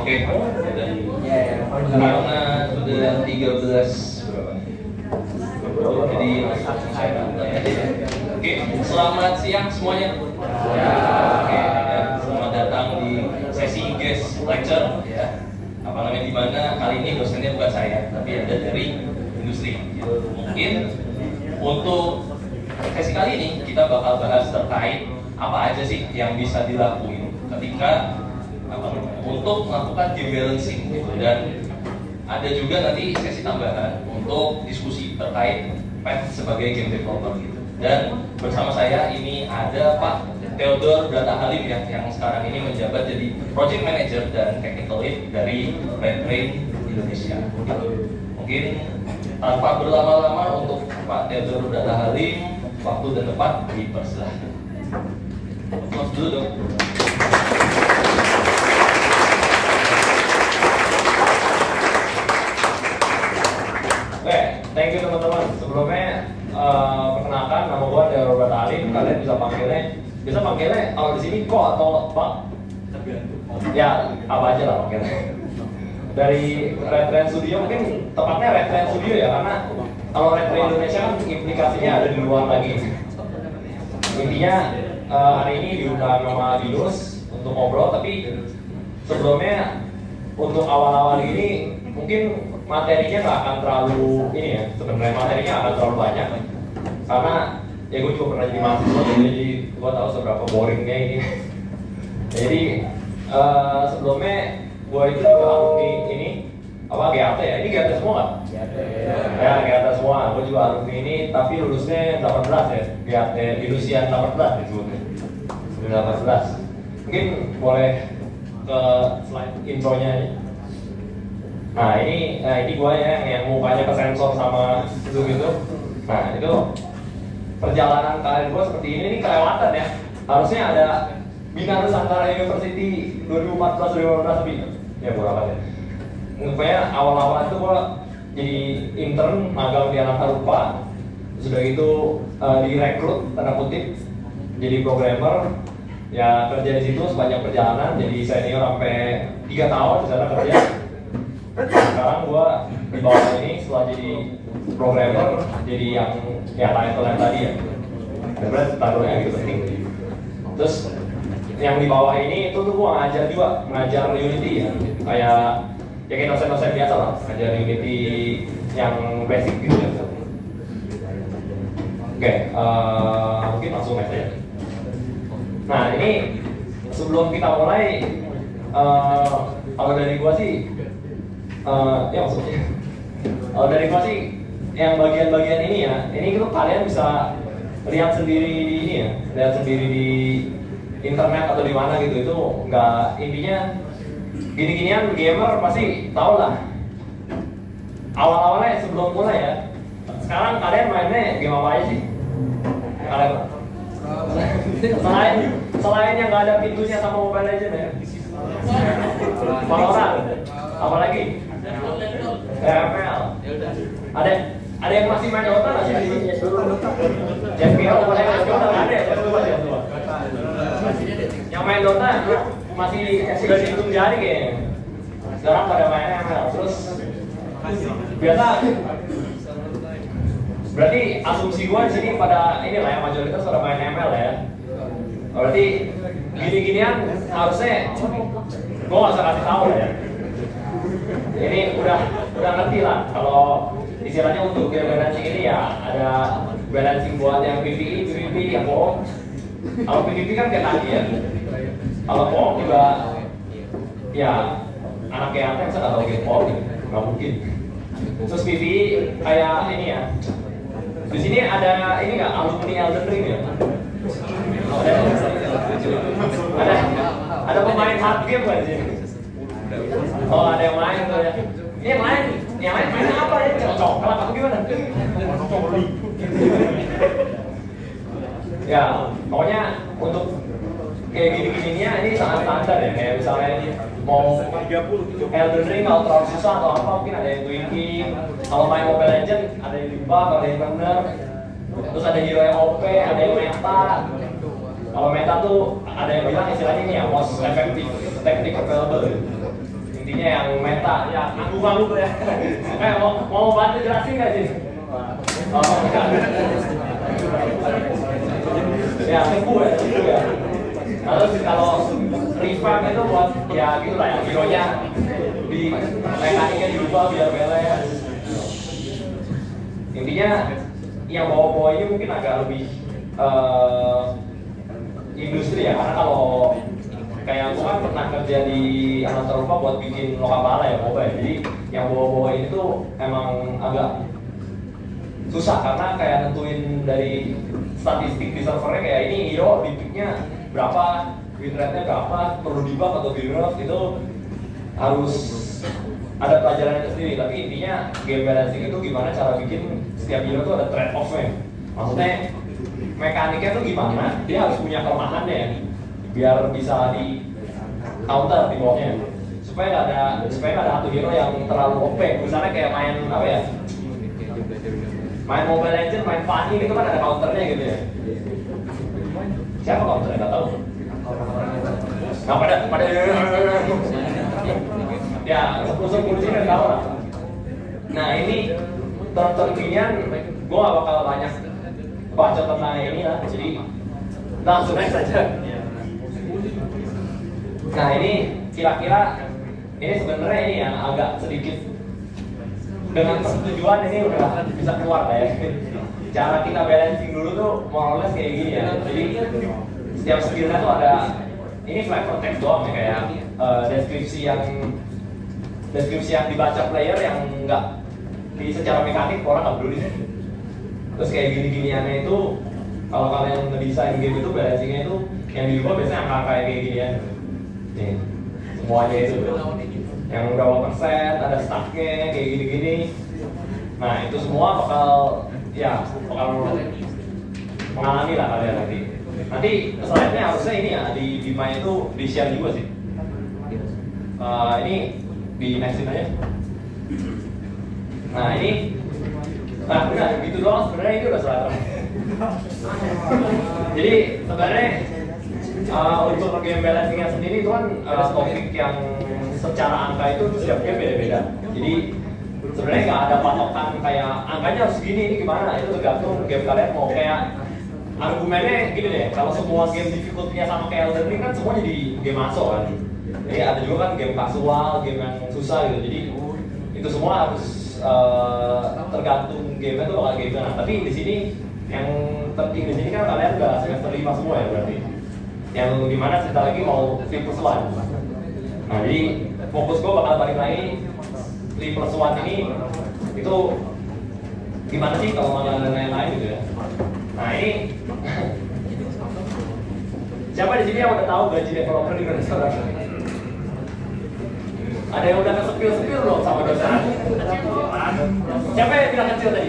Oke, karena sudah 13 berapa nih? Jadi saya tanya aja. Oke, selamat siang semuanya. Oke, ya, selamat datang di sesi guest lecture ya. Apa namanya, di mana kali ini dosennya bukan saya, tapi ada dari industri. Ya. Mungkin untuk sesi kali ini kita bakal bahas terkait apa aja sih yang bisa dilakuin ketika untuk melakukan game balancing gitu. Dan ada juga nanti sesi tambahan untuk diskusi terkait PET sebagai game developer gitu. Dan bersama saya ini ada Pak Theodor Brata Halim ya, yang sekarang ini menjabat jadi Project Manager dan Technical Lead dari RedRain Indonesia. Mungkin tanpa berlama-lama untuk Pak Theodor Brata Halim, waktu dan tempat dipersilahkan. Close dulu dong. Oke, thank you teman-teman. Sebelumnya perkenalkan, nama gue Theodor Brata Halim. Kalian bisa panggilnya kalau di sini kok atau Pak? Ya, apa aja lah panggilnya. Dari RedRain Studio, mungkin tepatnya RedRain Studio ya, karena kalau RedRain Indonesia kan implikasinya ada di luar lagi. Intinya hari ini diundang sama Dinus untuk ngobrol, tapi sebelumnya untuk awal-awal ini mungkin materinya nggak akan terlalu ini ya, sebenarnya materinya akan terlalu banyak karena ya gue juga pernah jadi mahasiswa, jadi gue tahu seberapa boringnya ini. Jadi sebelumnya gue itu juga alumni ini apa GAT ya, ini GAT semua kan? Ya GAT semua, gue juga alumni ini tapi lulusnya 18 ya, GAT Industrian 18 disebutnya 18. Mungkin boleh ke slide intronya ini. Nah ini gue ya yang mukanya ke sensor sama zoom itu. Nah itu perjalanan karir gue seperti ini kelewatan ya. Harusnya ada Bina Nusantara University 2014-2015 lebih. Ya berapa ya? Pokoknya awal-awal itu gue jadi intern magang di Anak Harupa. Sudah itu direkrut tanda kutip jadi programmer. Ya kerja di situ sepanjang perjalanan, jadi senior sampai 3 tahun di sana kerja. Sekarang gua di bawah ini setelah jadi programmer, jadi yang ya title yang tadi ya. Sebenarnya title-nya gitu penting. Terus yang di bawah ini itu tuh gua ngajar juga, ngajar Unity ya. Kayak dosen-dosen biasa lah, ngajar Unity yang basic gitu ya. Oke, mungkin langsung aja. Nah ini sebelum kita mulai, kalau dari gua sih, ya maksudnya, kalau dari gua sih, yang bagian-bagian ini ya, ini tuh kalian bisa lihat sendiri di ini ya, lihat sendiri di internet atau di mana gitu. Itu nggak, intinya gini-ginian gamer pasti tau lah. Awal-awalnya sebelum mulai ya, sekarang kalian mainnya game apa aja sih? Kalian selain yang nggak ada pintunya sama Mobile Legends ya, Valorant, apa lagi? ML. Ada yang masih main Dota nggak sih? FPL boleh main Dota nggak ada ya? Yang main Dota masih sudah dihitung jari kayaknya. Sekarang pada main ML. Terus biasa. Berarti asumsi gua di sini pada inilah ya, mayoritas pada main ML ya. Berarti gini-ginian harusnya gua nggak usah kasih tahu ya. Ini udah ngerti lah kalau istilahnya untuk game balancing ini ya ada balancing buat yang PvE, PvP, yang bohong. Kalau PvP kan kayak tadi ya. Kalau bohong juga ya anak kayak apa yang nggak tahu game bohong gitu, nggak mungkin. Terus PvE kayak ini ya. Di sini ada ini nggak alumni Elden Ring ya? Ada pemain hard game nggak di sini? Oh ada yang main tuh ya. Ini yang lain mainnya apa ya? Coklat atau gimana? Ya pokoknya untuk kayak gini-gininya ini sangat standar ya. Kayak misalnya ini mau Elden Ring kalau terlalu susah atau apa mungkin ada yang Twinkie. Kalau main Mobile Legends ada yang Limba, ada yang bener. Terus ada hero yang OP, ada yang meta. Kalau meta tuh ada yang bilang istilahnya ini ya most effective technique available. intinya yang meta, ya ngangguk-ngangguk ya. Mau bantu jelasin nggak sih? Oh, ya, tunggu ya. Lalu kalau revamp itu buat ya gitu lah ya, hero-nya di mekaniknya dirubah biar balance. Intinya yang bawa-bawa ini mungkin agak lebih industri ya, karena kalau kayak aku kan pernah kerja di Anak Eropa buat bikin lokapala ya, mobile. Jadi yang bawa-bawa ini tuh emang agak susah karena kayak nentuin dari statistik di servernya kayak ini hero di peaknya berapa, win rate-nya berapa, perlu di-buff atau di-nerf, itu harus ada pelajarannya sendiri. Tapi intinya game balancing itu gimana cara bikin setiap hero tuh ada trade-off-nya. Maksudnya mekaniknya tuh gimana, dia harus punya kelemahannya biar bisa di counter di bawahnya, supaya nggak ada satu hero yang terlalu OP. Misalnya kayak main apa ya, main Mobile Legends, main Fanny itu kan ada counternya gitu ya. Siapa counternya? Nggak tahu. Nggak pada ya sepuluh sini kan tahu lah. Nah ini terkinian gue gak bakal banyak baca tentang ini lah, jadi langsung next saja. Nah ini kira-kira ini sebenarnya ini yang agak sedikit dengan persetujuan ini udah bisa keluar lah ya. Cara kita balancing dulu tuh more or less kayak gini ya. Jadi setiap skillnya tuh ada ini flavor text doang ya, kayak deskripsi yang dibaca player yang nggak di secara mekanik orang nggak peduli. Terus kayak gini-giniannya itu kalau kalian ngedesain game itu balancingnya itu yang dirubah biasanya angka kayak gini ya. Nih, semuanya itu yang berapa persen, ada stacknya kayak gini-gini. Nah itu semua bakal mengalami lah kalian nanti. Nanti slide-nya harusnya ini ya di Bima itu di share juga sih. Ini di nextin aja. Nah ini, benar gitu doang sebenarnya itu udah slide. Jadi sebenarnya untuk game balancingnya sendiri itu kan topik yang secara angka itu setiap game beda-beda. Jadi sebenarnya nggak ada patokan kayak angkanya harus segini, ini gimana, itu tergantung game kalian mau. Kayak argumennya gini deh, kalau semua game difficulty-nya sama kayak Elden Ring kan semua jadi game masuk kan. Jadi ada juga kan game kasual, game yang susah gitu. Jadi itu semua harus tergantung game-nya tuh bakal game. Nah, tapi di sini yang penting di sini kan kalian udah semester 5 semua ya berarti. Yang dimana sebentar lagi mau 3+1. Nah jadi fokus gue bakal balik lagi 3+1 ini itu gimana sih kalau malah dan lain-lain gitu ya. Nah ini siapa di sini yang udah tahu gaji developer di Indonesia? Ada yang udah kesepil-sepil belum sama dosen? Siapa yang bilang kecil tadi?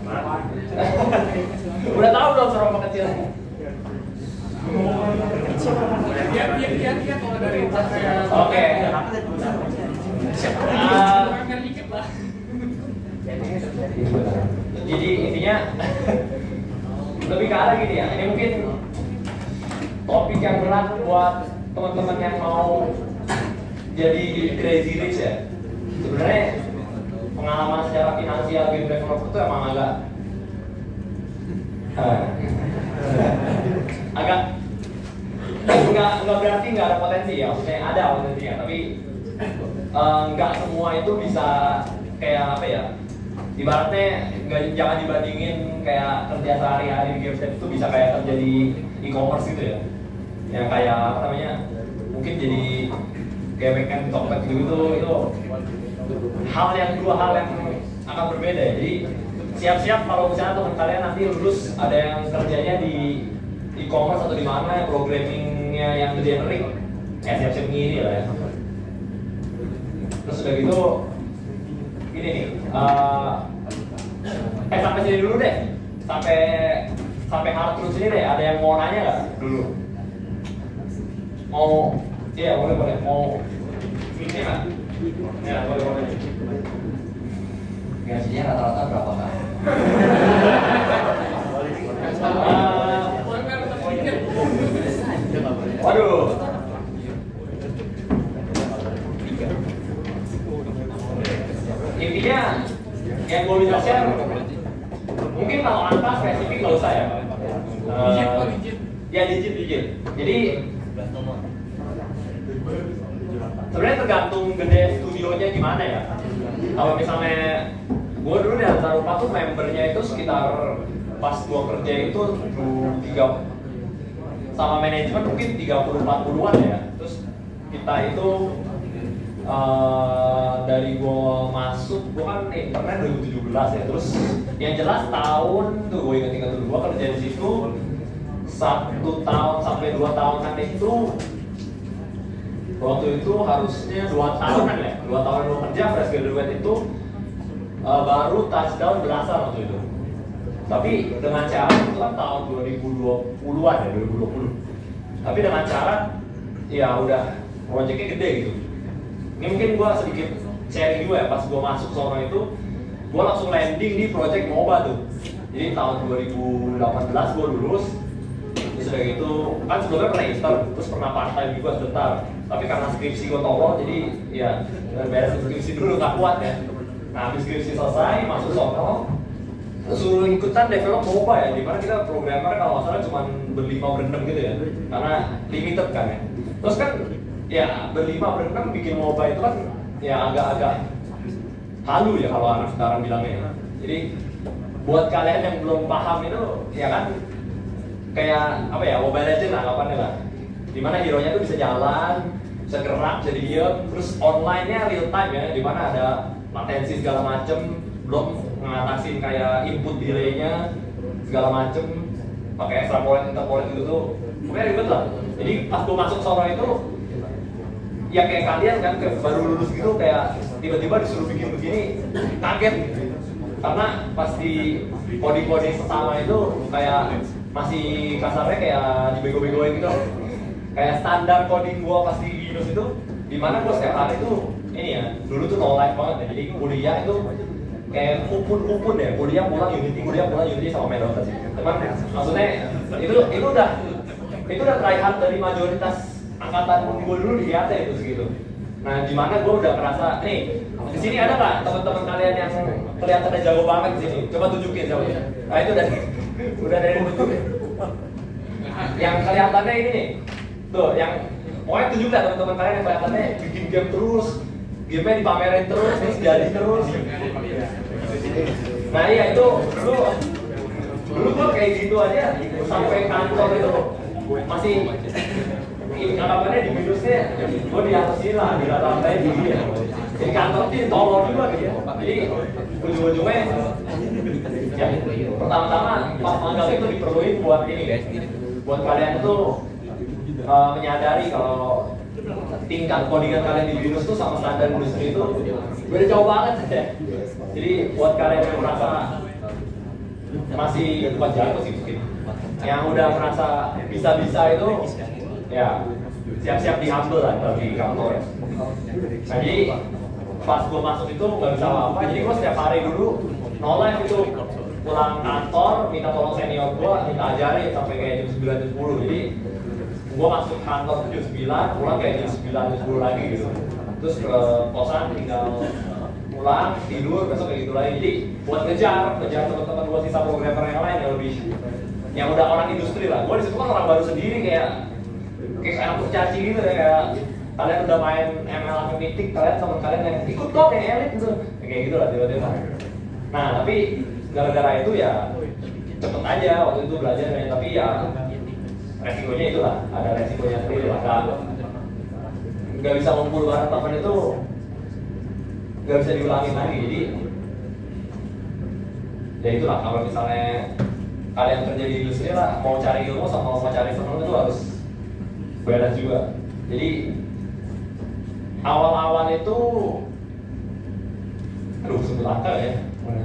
Udah tahu belum seberapa kecil? Dia kalau dari oke. Jadi intinya lebih ke arah gini ya. Ini mungkin topik yang berat buat teman-teman yang mau jadi crazy rich ya. Sebenarnya pengalaman secara finansial game developer itu emang agak nggak berarti nggak ada potensi ya, maksudnya ada potensinya, tapi nggak semua itu bisa kayak apa ya, ibaratnya jangan dibandingin kayak kerja sehari-hari di game set itu bisa kayak kerja di e-commerce gitu ya, yang kayak apa namanya, mungkin jadi kayak backend di Tokped gitu, itu dua hal yang akan berbeda ya. Jadi siap-siap kalau misalnya teman kalian nanti lulus ada yang kerjanya di e-commerce atau di mana programmingnya yang generic, ya siap-siap ngiri lah ya. Terus udah gitu ini nih, sampai sini dulu deh, sampai hard truth sini deh. Ada yang mau nanya nggak dulu? Mau? Iya boleh mau ini nggak? Ya boleh. Gajinya rata-rata berapa kan? Waduh. intinya yang gue bisa share, mungkin kalau angka spesifik nggak usah ya. Ya digit. Jadi sebenarnya tergantung gede studionya gimana ya. Kalau misalnya gue dulu di Hansa Rupa tuh membernya itu sekitar pas gue kerja itu 3 sama manajemen mungkin 30-40an ya. Terus kita itu dari gue masuk, gue kan internet 2017 ya. Terus yang jelas tahun tuh gue ingat dulu gue kerja di situ 1 tahun sampai 2 tahunan itu. Waktu itu harusnya 2 tahunan ya, 2 tahun gue kerja fresh graduate itu baru touchdown belasan waktu itu. Tapi dengan cara itu kan tahun 2020-an ya, 2020. Tapi dengan cara ya udah proyeknya gede gitu. Ini mungkin gue sedikit sharing juga ya, pas gue masuk sono itu gue langsung landing di project MOBA tuh. Jadi tahun 2018 gue lulus. Terus udah gitu, kan sebelumnya pernah intern, terus pernah part time juga sebentar. Tapi karena skripsi gue tolong, jadi ya beres skripsi dulu, gak kuat ya. Nah habis skripsi selesai, masuk sono, suruh ikutan develop MOBA ya, dimana kita programmer kalau nggak salah cuma ber5-6 gitu ya, karena limited kan ya. Terus kan ya ber5-6 bikin MOBA itu kan ya agak-agak halu ya kalau anak sekarang bilangnya. Jadi buat kalian yang belum paham itu ya kan kayak apa ya, Mobile Legends anggapannya lah, dimana hero-nya tuh bisa jalan, bisa gerak, bisa diem, terus online-nya real time ya, dimana ada latensi segala macem, belum ngatasin kayak input delay-nya segala macem, pakai extrapolate, interpolate gitu tuh, pokoknya ribet lah. Jadi pas gue masuk sono itu, ya kayak kalian kan baru lulus gitu, kayak tiba-tiba disuruh bikin begini, kaget gitu. Karena pas di coding-coding pertama itu kayak masih kasarnya kayak dibego-begoin gitu. Kayak standar coding gua pas di Linux itu, dimana gua setiap hari itu ini ya, dulu tuh no life banget ya. Jadi kuliah itu kayak kupun ya, kuliah pulang Unity sama main Dota sih. Teman, maksudnya itu udah try hard dari majoritas angkatan gua dulu di IAT itu segitu. Nah, dimana gue udah ngerasa, nih, di sini ada nggak teman-teman kalian yang kelihatannya jago banget di sini? Coba tunjukin coba. Nah, itu udah dari tunjukin. Yang kelihatannya ini nih, tuh, yang pokoknya tunjuk lah teman-teman kalian yang kelihatannya bikin game terus, game-nya dipamerin terus jadi terus. Nah, iya itu dulu gue kayak gitu aja sampai kantor itu masih anggapannya di minusnya, gue di atas sini lah, di lantai tinggi ya. Jadi kantor sih tolong juga gitu. Jadi ujung-ujungnya, ya pertama-tama pas magang itu diperluin buat ini, buat kalian tuh menyadari kalau tingkat codingan kalian di Linux tuh sama standar industri itu beda jauh banget ya. Jadi buat kalian yang merasa masih bukan jago sih mungkin, yang udah merasa bisa-bisa itu ya siap-siap di-humble lah kalau di kantor. Nah, jadi pas gue masuk itu nggak bisa apa-apa, jadi gue setiap hari dulu no life itu pulang kantor, minta tolong senior gue, minta ajarin sampai kayak jam 9, jam 10. Jadi gue masuk kantor jam 9, pulang kayak jam 9, jam 10 lagi gitu. Terus ke kosan tinggal pulang, tidur, besok kayak gitu lagi. Jadi buat ngejar teman-teman gue sisa programmer yang lain yang udah orang industri lah. Gue disitu kan orang baru sendiri kayak anak kurcaci gitu ya, kayak kalian udah main ML atau Mythic, kalian teman kalian yang ikut kok yang elit gitu, kayak gitu lah tiba-tiba. Nah tapi gara-gara itu ya cepet aja waktu itu belajar ya, tapi ya resikonya itulah, ada resikonya sendiri lah. Nggak bisa ngumpul bareng teman itu nggak bisa diulangin lagi. Jadi ya itulah, kalau misalnya kalian kerja di industri lah, mau cari ilmu sama mau cari senang itu harus balance juga. Jadi awal-awal itu sebut angka ya.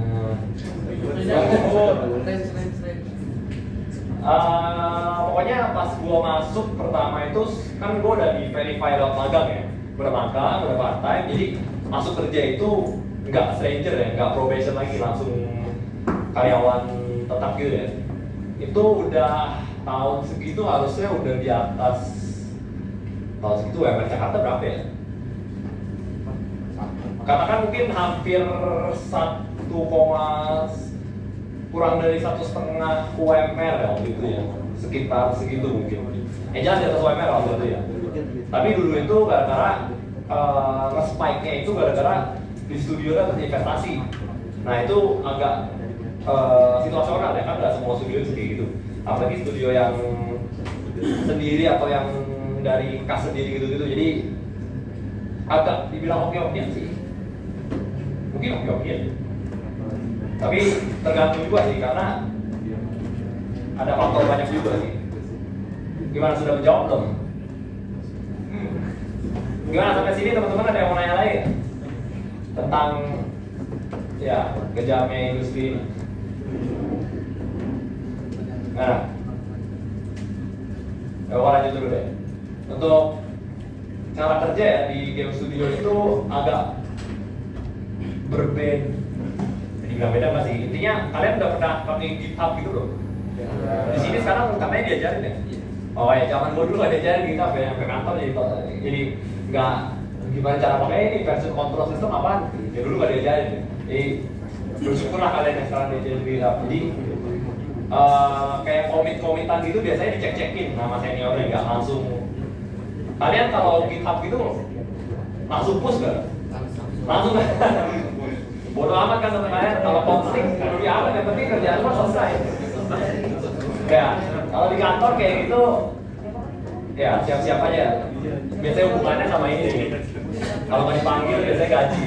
Pokoknya pas gua masuk pertama itu kan gua udah di verify lewat magang ya. Udah magang, udah part time, jadi masuk kerja itu nggak stranger ya, nggak probation lagi, langsung karyawan tetap gitu ya. Itu udah tahun segitu harusnya udah di atas tahun segitu UMR Jakarta berapa ya? katakan mungkin hampir kurang dari 1,5 UMR ya waktu itu ya, sekitar segitu mungkin. Jelas di atas UMR waktu itu ya. Tapi dulu itu gara-gara nge-spike-nya itu gara-gara di studio ada investasi. Nah itu agak situasional ya, kan nggak semua studio kayak gitu. Apalagi studio yang sendiri atau yang dari kas sendiri gitu-gitu. Jadi agak dibilang oke-okean sih. Mungkin oke-okean. Tapi tergantung juga sih, karena ada faktor banyak juga sih. Gimana, sudah menjawab belum? Gimana sampai sini teman-teman, ada yang mau nanya lagi tentang ya kejamnya industri ini? Nah, ya, lanjut dulu deh. Untuk cara kerja ya di game studio itu agak berbeda. Nggak beda masih. Intinya kalian udah pernah pakai GitHub gitu loh. Di sini sekarang katanya diajarin ya. Oh ya, zaman gue dulu gak diajarin GitHub ya, sampai kantor jadi nggak gimana cara pakai ini version control system apaan. Ya dulu gak diajarin. Jadi bersyukurlah kalian yang sekarang diajarin GitHub. Jadi kayak komit-komitan gitu biasanya dicek-cekin sama seniornya, nggak langsung. Kalian kalau GitHub gitu langsung push nggak? Langsung kan? Bodoh amat kan sama kalian, kalau konflik peduli amat, yang penting kerjaan lo selesai. Ya, kalau di kantor kayak gitu, ya siap-siap aja. Biasanya hubungannya sama ini. Kalau mau dipanggil biasanya gaji.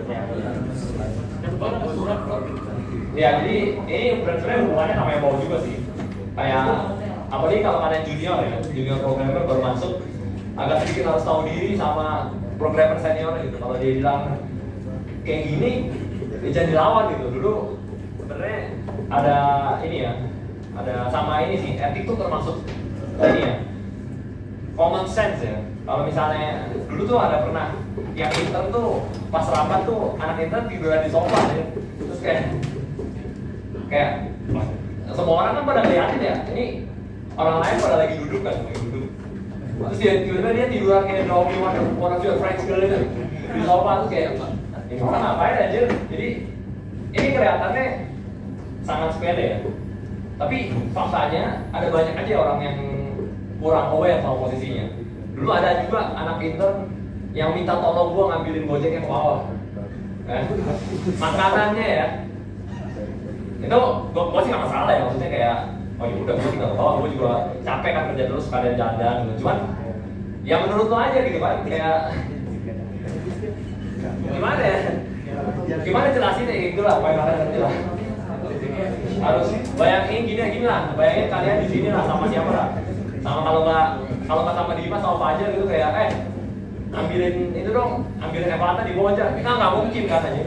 Ya, jadi ini sebenarnya hubungannya sama yang mau juga sih. Kayak apalagi kalau kalian junior ya, junior programmer baru masuk, agak sedikit harus tahu diri sama programmer senior gitu. Kalau dia bilang kayak gini, dia jangan dilawan gitu. Dulu sebenarnya ada ini ya, ada sama ini sih, etik tuh termasuk ini ya, common sense ya. Kalau misalnya dulu tuh ada pernah yang intern tuh pas rapat tuh anak intern tiduran di sofa ya. Terus kayak semua orang kan pada ngeliatin ya, ini orang lain pada lagi duduk kan, lagi duduk. Terus tiba-tiba dia tiduran kayak drawing one of your friends gitu di sofa. Tuh kayak ini orang ngapain aja. Jadi ini kelihatannya sangat sepele ya, tapi faktanya ada banyak aja orang yang kurang aware sama posisinya. Dulu ada juga anak intern yang minta tolong gua ngambilin Gojek yang ke bawah. Makanannya ya, itu gua sih nggak masalah ya, maksudnya kayak oh ya udah gua tinggal ke bawah, gua juga capek kan kerja terus sekalian jalan gitu. Cuman ya menurut lo aja gitu kan, kayak gimana ya? Gimana jelasin ya gitu lah, supaya kalian ngerti lah. Harus bayangin gini lah, bayangin kalian di sini lah sama siapa lah. Sama kalau nggak sama Dimas sama Fajar gitu kayak ambilin itu dong, ambilin Evata di bawah aja. Kita nggak mungkin katanya.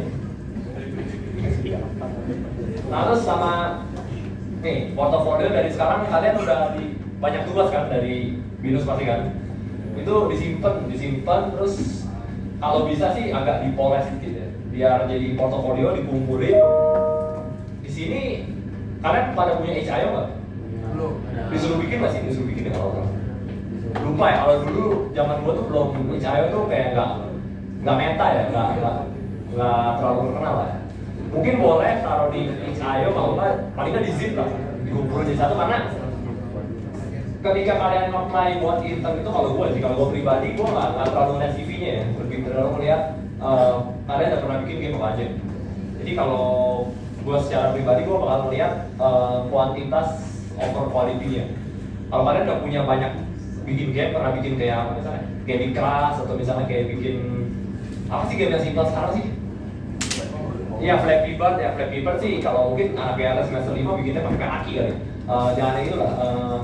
Nah terus sama nih portofolio dari sekarang kalian udah di banyak tugas kan dari BINUS pasti kan. Itu disimpan terus kalau bisa sih agak dipoles sedikit ya, biar jadi portofolio dikumpulin. Di sini kalian pada punya HIO nggak? Belum. Disuruh bikin masih disuruh bikin ya kalau lupa ya. Kalau dulu zaman gua tuh belum HIO tuh kayak nggak meta ya, nggak terlalu terkenal lah. Ya. Mungkin boleh taruh di HIO kalau nggak paling nggak di zip lah, dikumpulin di satu. Karena ketika kalian apply buat intern itu kalau gua pribadi gua nggak terlalu lihat CV-nya ya, lebih terlalu melihat kalian udah pernah bikin game apa aja. Jadi kalau gua secara pribadi gua bakal melihat kuantitas over quality-nya. Kalau kalian udah punya banyak bikin game, pernah bikin kayak apa misalnya game di keras atau misalnya kayak bikin apa sih game yang simpel sekarang sih? Iya Flappy Bird sih kalau mungkin anak BLS semester 5 bikinnya pakai kaki kali. Jangan itu lah.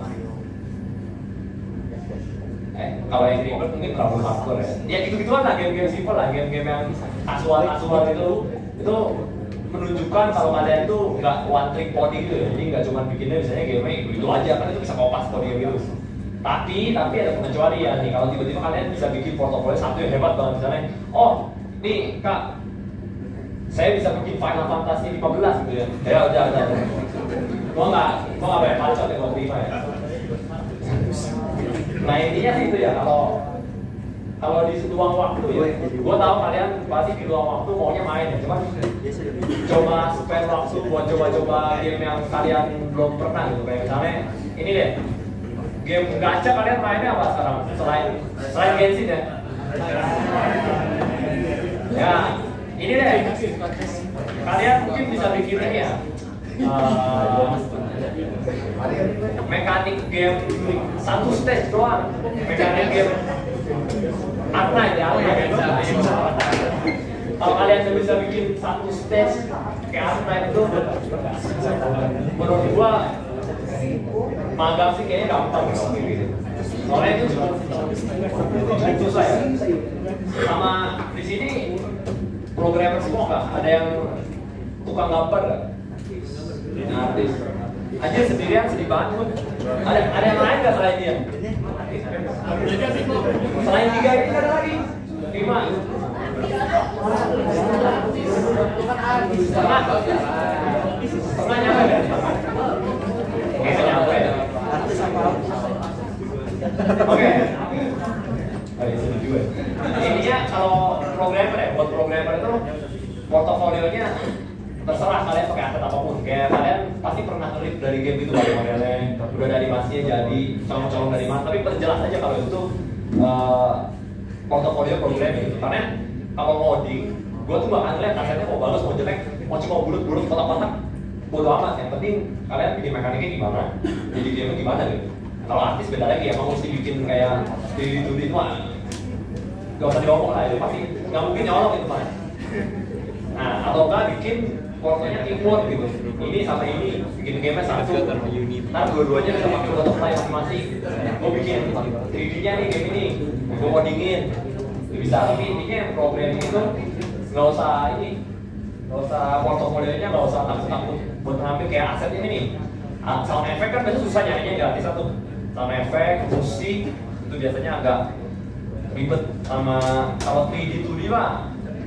Kalau yang Bird mungkin terlalu hardcore ya. Ya gitu-gituan lah, game-game simpel lah, game-game yang kasual itu menunjukkan kalau kalian itu nggak one trick pony gitu ya. Jadi nggak cuma bikinnya misalnya game itu aja, kan itu bisa kopas pony gitu. Tapi ada pengecualian nih. Kalau tiba-tiba kalian bisa bikin portofolio satu yang hebat banget misalnya, oh nih kak, saya bisa bikin Final Fantasy 15 gitu ya. Ya udah. Gua nggak banyak bacot ya kalau terima ya. Nah intinya sih itu ya, kalau kalau di luang waktu ya, gue tahu kalian pasti di luang waktu maunya main ya, cuman coba spend waktu buat coba-coba game yang kalian belum pernah gitu, kayak misalnya ini deh, game gacha kalian mainnya apa sekarang? Selain Genshin ya? Ya, ini deh, kalian mungkin bisa bikin ini ya, mekanik game satu stage doang, mekanik game Artnite ya, kalau kalian bisa bikin satu stage kayak Artnite itu, menurut gua magang sih kayaknya gampang gitu. Soalnya itu cukup susah ya. Sama di sini programmer semua nggak? Ada yang tukang gambar nggak? Artis. Aja sendirian sedih banget. Ada yang lain nggak selain dia? Selain 3 ini ada lagi 5. Setengah nyampe ya? Kayaknya nyampe ya. Oke. Intinya kalau programmer ya, buat programmer itu portofolionya terserah kalian pakai aset apapun. Kayak kalian pasti pernah nge-rip dari game itu dari modelnya, udah dari animasinya jadi colong-colong dari mana. Tapi perjelas aja kalau itu portofolio programming gitu. Karena kalau ngoding, gue tuh bakal ngeliat asetnya mau bagus, mau jelek, mau cuma bulut-bulut kotak-kotak, bodo amat. Yang penting kalian bikin mekaniknya gimana, jadi game gimana gitu. Kalau artis beda lagi, emang mesti bikin kayak di itu gak usah diomong lah, itu pasti nggak mungkin nyolong itu Pak. Nah, atau enggak bikin portonya teamwork gitu. Ini sama ini, bikin game-nya satu. Ntar dua-duanya bisa pakai untuk play masing-masing. Gue bikin 3D-nya nih game ini, gue codingin. Bisa, tapi intinya programming itu nggak usah ini, nggak usah portofolionya, nggak usah takut-takut buat ngambil kayak aset ini nih. Sound effect kan biasanya susah nyarinya gratis satu. Sound effect, musik itu biasanya agak ribet. Sama kalau 3D 2D mah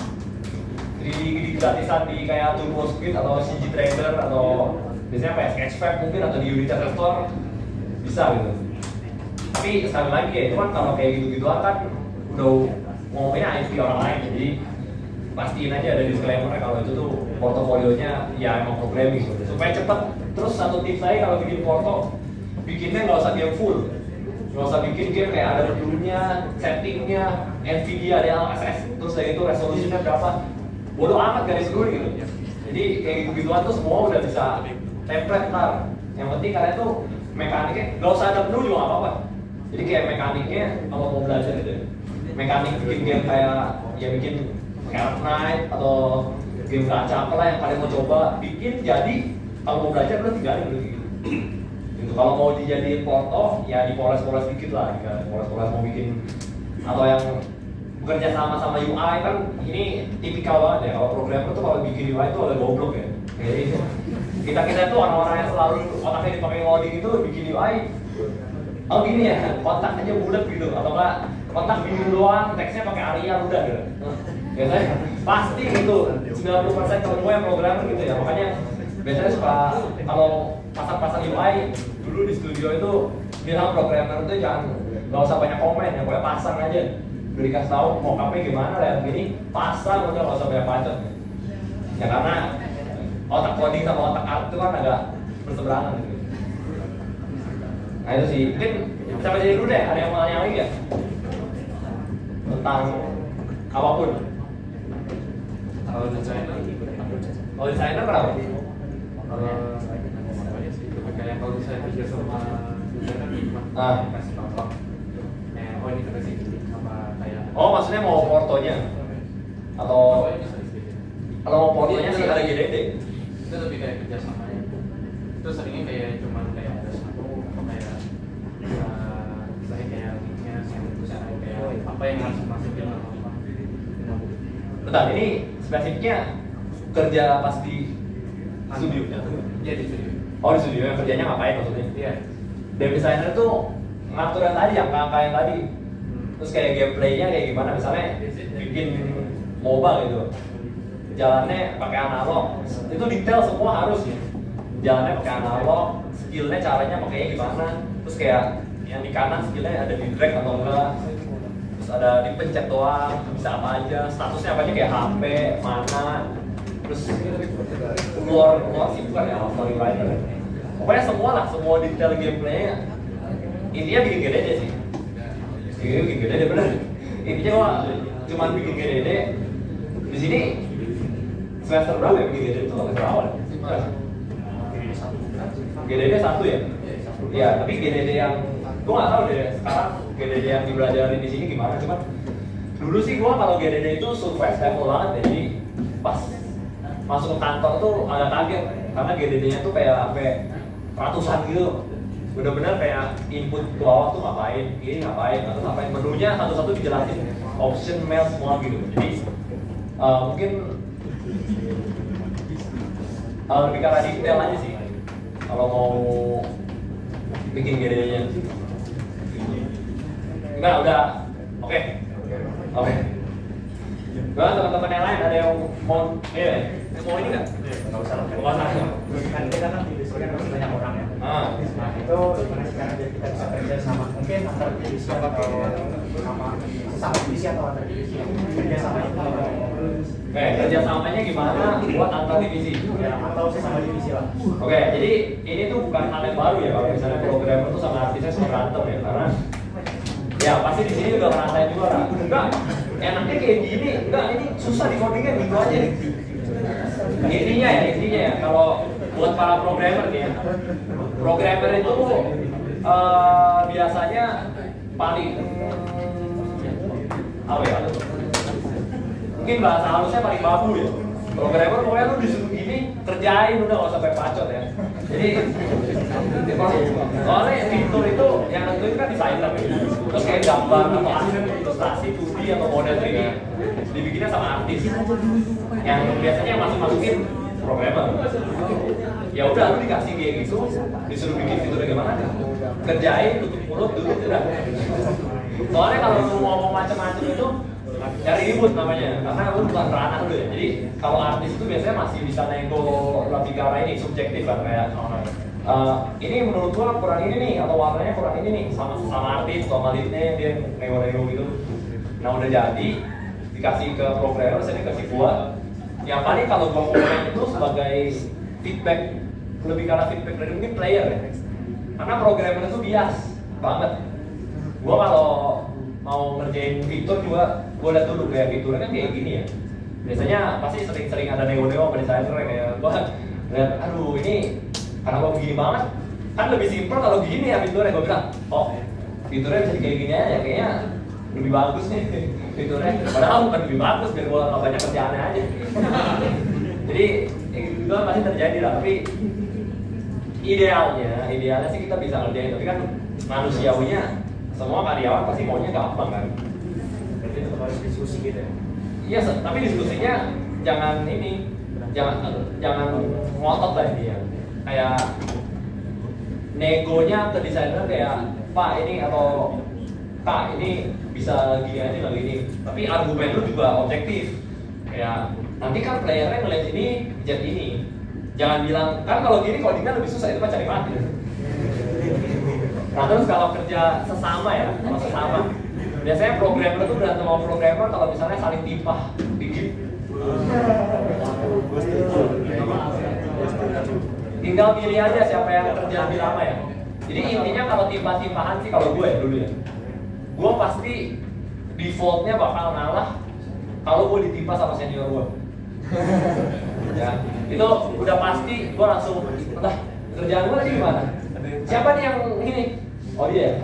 3D gratisan di kayak Turbo Speed atau CG Trader atau biasanya kayak Sketchfab mungkin atau di Unity Store bisa gitu. Tapi sekali lagi ya, itu kan kalau kayak gitu-gituan kan udah ngomongnya IP orang lain, jadi pastiin aja ada disclaimer kalau itu tuh portofolionya ya emang programming gitu. Supaya cepet. Terus satu tips saya kalau bikin porto, bikinnya nggak usah game full, nggak usah bikin game kayak ada reviewnya, settingnya, Nvidia, DLSS, terus dari itu resolusinya berapa, bodoh amat garis dulu gitu. Jadi kayak gitu-gituan tuh semua udah bisa template ntar. Yang penting kalian tuh mekaniknya nggak usah ada menu juga nggak apa-apa. Jadi kayak mekaniknya kalau mau belajar gitu, mekanik bikin game kayak ya bikin kayak Fortnite atau game gacha apalah yang kalian mau coba bikin jadi. Kalau mau belajar udah tinggalin dulu gitu. Gitu. Kalau mau dijadiin porto ya dipoles-poles dikit lah. Poles-poles mau bikin atau yang bekerja sama UI kan ini tipikal banget ya. Kalau programmer tuh kalau bikin UI itu agak goblok ya. Jadi kita tuh orang-orang yang selalu otaknya dipakai ngoding itu bikin UI. Oh gini ya, kotak aja bulat gitu atau enggak kotak biru doang, teksnya pakai Arial udah gitu. Biasanya pasti gitu 90% kalau gue yang programmer gitu ya. Makanya biasanya suka kalau pasang-pasang UI dulu di studio itu bilang programmer itu jangan nggak usah banyak komen ya, pokoknya pasang aja. Udah dikasih tahu mau kape gimana lah gini, pasang udah nggak usah banyak bacot. Ya karena otak coding sama otak art itu kan agak berseberangan gitu. Nah itu sih, mungkin sampai jadi dulu deh. Ada yang mau nanya lagi ya tentang apapun? Kalau desainer berapa? Kayak kalau saya kerja sama desainer kasih contoh, oh ini kasih sama kayak. Oh maksudnya mau portonya atau kalau mau portonya sih ada GDD. Itu lebih kayak kerja sama ya. Terus seringnya kayak cuman kayak ada satu kayak saya kayak linknya, terus kayak apa yang harus dimasukin atau apa. Bentar, ini spesifiknya kerja pas di studio? Iya di studio. Oh di studio, yang kerjanya ngapain maksudnya? Iya. Dev designer tuh ngatur yang tadi, yang kakak yang tadi. Terus kayak gameplaynya kayak gimana, misalnya bikin MOBA gitu, jalannya pakai analog, itu detail semua harus ya. Jalannya pakai analog, skillnya caranya pakainya gimana, terus kayak yang di kanan skillnya ada di drag atau enggak, terus ada dipencet doang, bisa apa aja, statusnya apa aja kayak HP, mana, terus keluar sih bukan ya, story writer. Pokoknya semua detail gameplaynya intinya bikin GDD sih. Bikin GDD bener. Intinya gua cuma bikin GDD di sini semester berapa ya bikin GDD itu semester awal? GDD 1 ya? Iya, tapi GDD yang gua nggak tahu deh sekarang GDD yang dipelajarin di sini gimana, cuman dulu sih gua kalau GDD itu surface level banget ya, jadi pas masuk ke kantor tuh agak kaget karena GDD-nya tuh kayak sampai ratusan gitu, bener-bener kayak input ke bawah tuh ngapain, ini ngapain, atau ngapain, menunya satu-satu dijelasin, option, mail semua gitu. Jadi mungkin lebih ke arah detail aja sih kalau mau bikin GDD-nya. Enggak, udah, oke. Nah, teman-teman yang lain ada yang mau ini nggak? Nggak usah. Kan kita kan didiskusikan masih banyak orang ya. Nah itu gimana sih cara kita bisa kerja sama mungkin antar divisi atau sama sesama divisi atau antar divisi kerja sama itu. Kerja samanya gimana buat antar divisi? Ya, atau sesama divisi lah. Oke, jadi ini tuh bukan hal yang baru ya kalau misalnya programmer tuh sama artisnya suka berantem ya, karena ya pasti di sini juga ngerasain juga kan. Enggak, enaknya kayak gini, enggak ini susah di codingnya gitu aja nih. Intinya ya kalau buat para programmer nih ya, programmer itu biasanya paling apa ya? Mungkin bahasa halusnya paling babu ya. Programmer pokoknya lu disuruh gini kerjain udah nggak usah pakai bacot ya. Jadi soalnya fitur itu yang nentuin kan desainer ya. Terus kayak gambar atau aset ilustrasi 2D atau model 3D dibikinnya sama artis. Yang biasanya yang masukin programmer. Ya udah lu dikasih kayak gitu, disuruh bikin fiturnya gimana? Kerjain, tutup mulut, duduk udah. Soalnya kalau lu ngomong macam-macam itu cari ribut namanya, karena lu bukan ranah lu ya. Jadi kalau artis itu biasanya masih bisa nego lebih ke arah ini, subjektif kan kayak ini menurut gua kurang ini nih, atau warnanya kurang ini nih, sama artis, sama leadnya dia nego-nego gitu. Nah udah jadi, dikasih ke programmer, saya dikasih gua. Yang paling kalau gua komen itu sebagai feedback, lebih ke arah feedback dari mungkin player ya. Karena programmer itu bias banget. Gua kalau mau ngerjain fitur juga, gue lihat dulu kayak fiturnya kan kayak gini ya. Biasanya pasti sering ada nego-nego sama desainer kayak gue lihat, aduh ini karena gue begini banget, kan lebih simpel kalau gini ya fiturnya. Gue bilang, oh fiturnya bisa kayak gini aja, kayaknya lebih bagus nih fiturnya. Padahal bukan lebih bagus, biar gue nggak banyak kerjaannya aja. Jadi itu pasti terjadi lah, tapi idealnya sih kita bisa ngerjain, tapi kan manusiawinya semua karyawan pasti maunya gampang kan. Berarti tetap harus diskusi gitu ya. Iya, tapi diskusinya jangan ngotot lah ini ya. Kayak negonya ke desainer kayak Pak ini atau Kak ini bisa gini aja nggak gini. Tapi argumen lu juga objektif. Kayak nanti kan playernya ngeliat ini jadi ini. Jangan bilang kan kalau gini codingnya lebih susah, itu mah cari mati. Nah terus kalau kerja sesama ya, kalau sesama biasanya programmer tuh berantem sama programmer kalau misalnya saling timpah dikit. Tinggal pilih aja siapa yang kerja lebih lama ya. Jadi intinya kalau timpah-timpahan sih kalau gue ya dulu ya, gue pasti defaultnya bakal ngalah kalau gue ditimpa sama senior gue. Ya, itu udah pasti gue langsung, entah kerjaan gue lagi gimana? Siapa nih yang ini? Oh iya.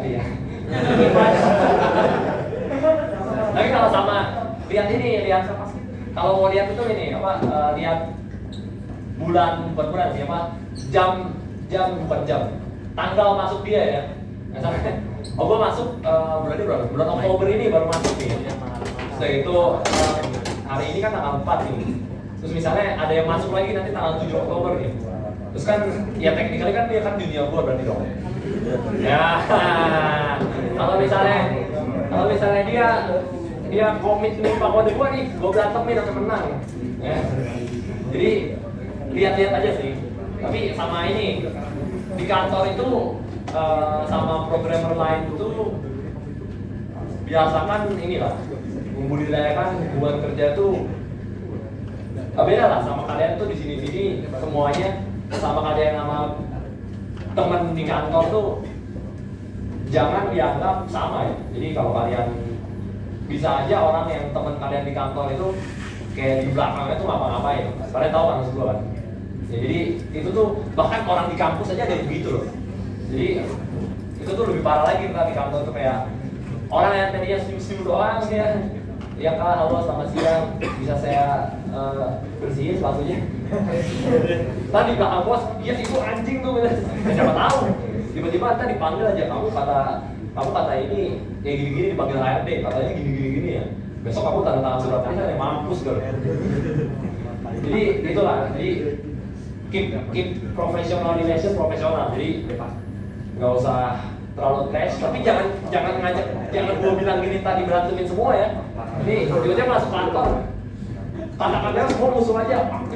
Tapi kalau sama lihat kalau mau lihat itu ini apa? Lihat bukan bulan sih apa? Jam bukan jam. Tanggal masuk dia ya. Misalnya, gua masuk berarti berapa? Bulan Oktober ini baru masuk nih. Setelah itu hari ini kan tanggal 4 nih. Terus misalnya ada yang masuk lagi nanti tanggal 7 Oktober nih. Terus kan ya tekniknya kan dia kan junior gua berarti dong. Ya, kalau misalnya dia komit nih pak kode gua nih, gua berantemin atau menang. Ya. Jadi lihat-lihat aja sih. Tapi sama ini di kantor itu sama programmer lain itu biasakan inilah membudidayakan hubungan kerja tuh beda lah sama kalian tuh di sini semuanya sama kalian sama teman di kantor tuh jangan dianggap sama ya. Jadi kalau kalian bisa aja orang yang teman kalian di kantor itu kayak di belakangnya tuh ngapa-ngapain. Kalian tahu kan maksud gue kan? Ya, jadi itu tuh bahkan orang di kampus aja ada yang begitu loh. Jadi itu tuh lebih parah lagi kan di kantor tuh kayak orang yang tadinya senyum-senyum doang ya. Ya kak, halo selamat siang, bisa saya bersihin sepatunya? Tadi belakang bos, iya itu anjing tuh, siapa tahu. Tiba-tiba tadi dipanggil aja, kamu kata ini ya gini-gini dipanggil HRD, katanya gini-gini ya. Besok kamu tanda tangan surat perintah yang mampus gitu. Jadi itulah, jadi keep professional relation profesional. Jadi nggak usah terlalu trash, tapi jangan ngajak, jangan gua bilang gini tadi berantemin semua ya. Ini tiba-tiba masuk kantor, kata-katanya semua musuh aja.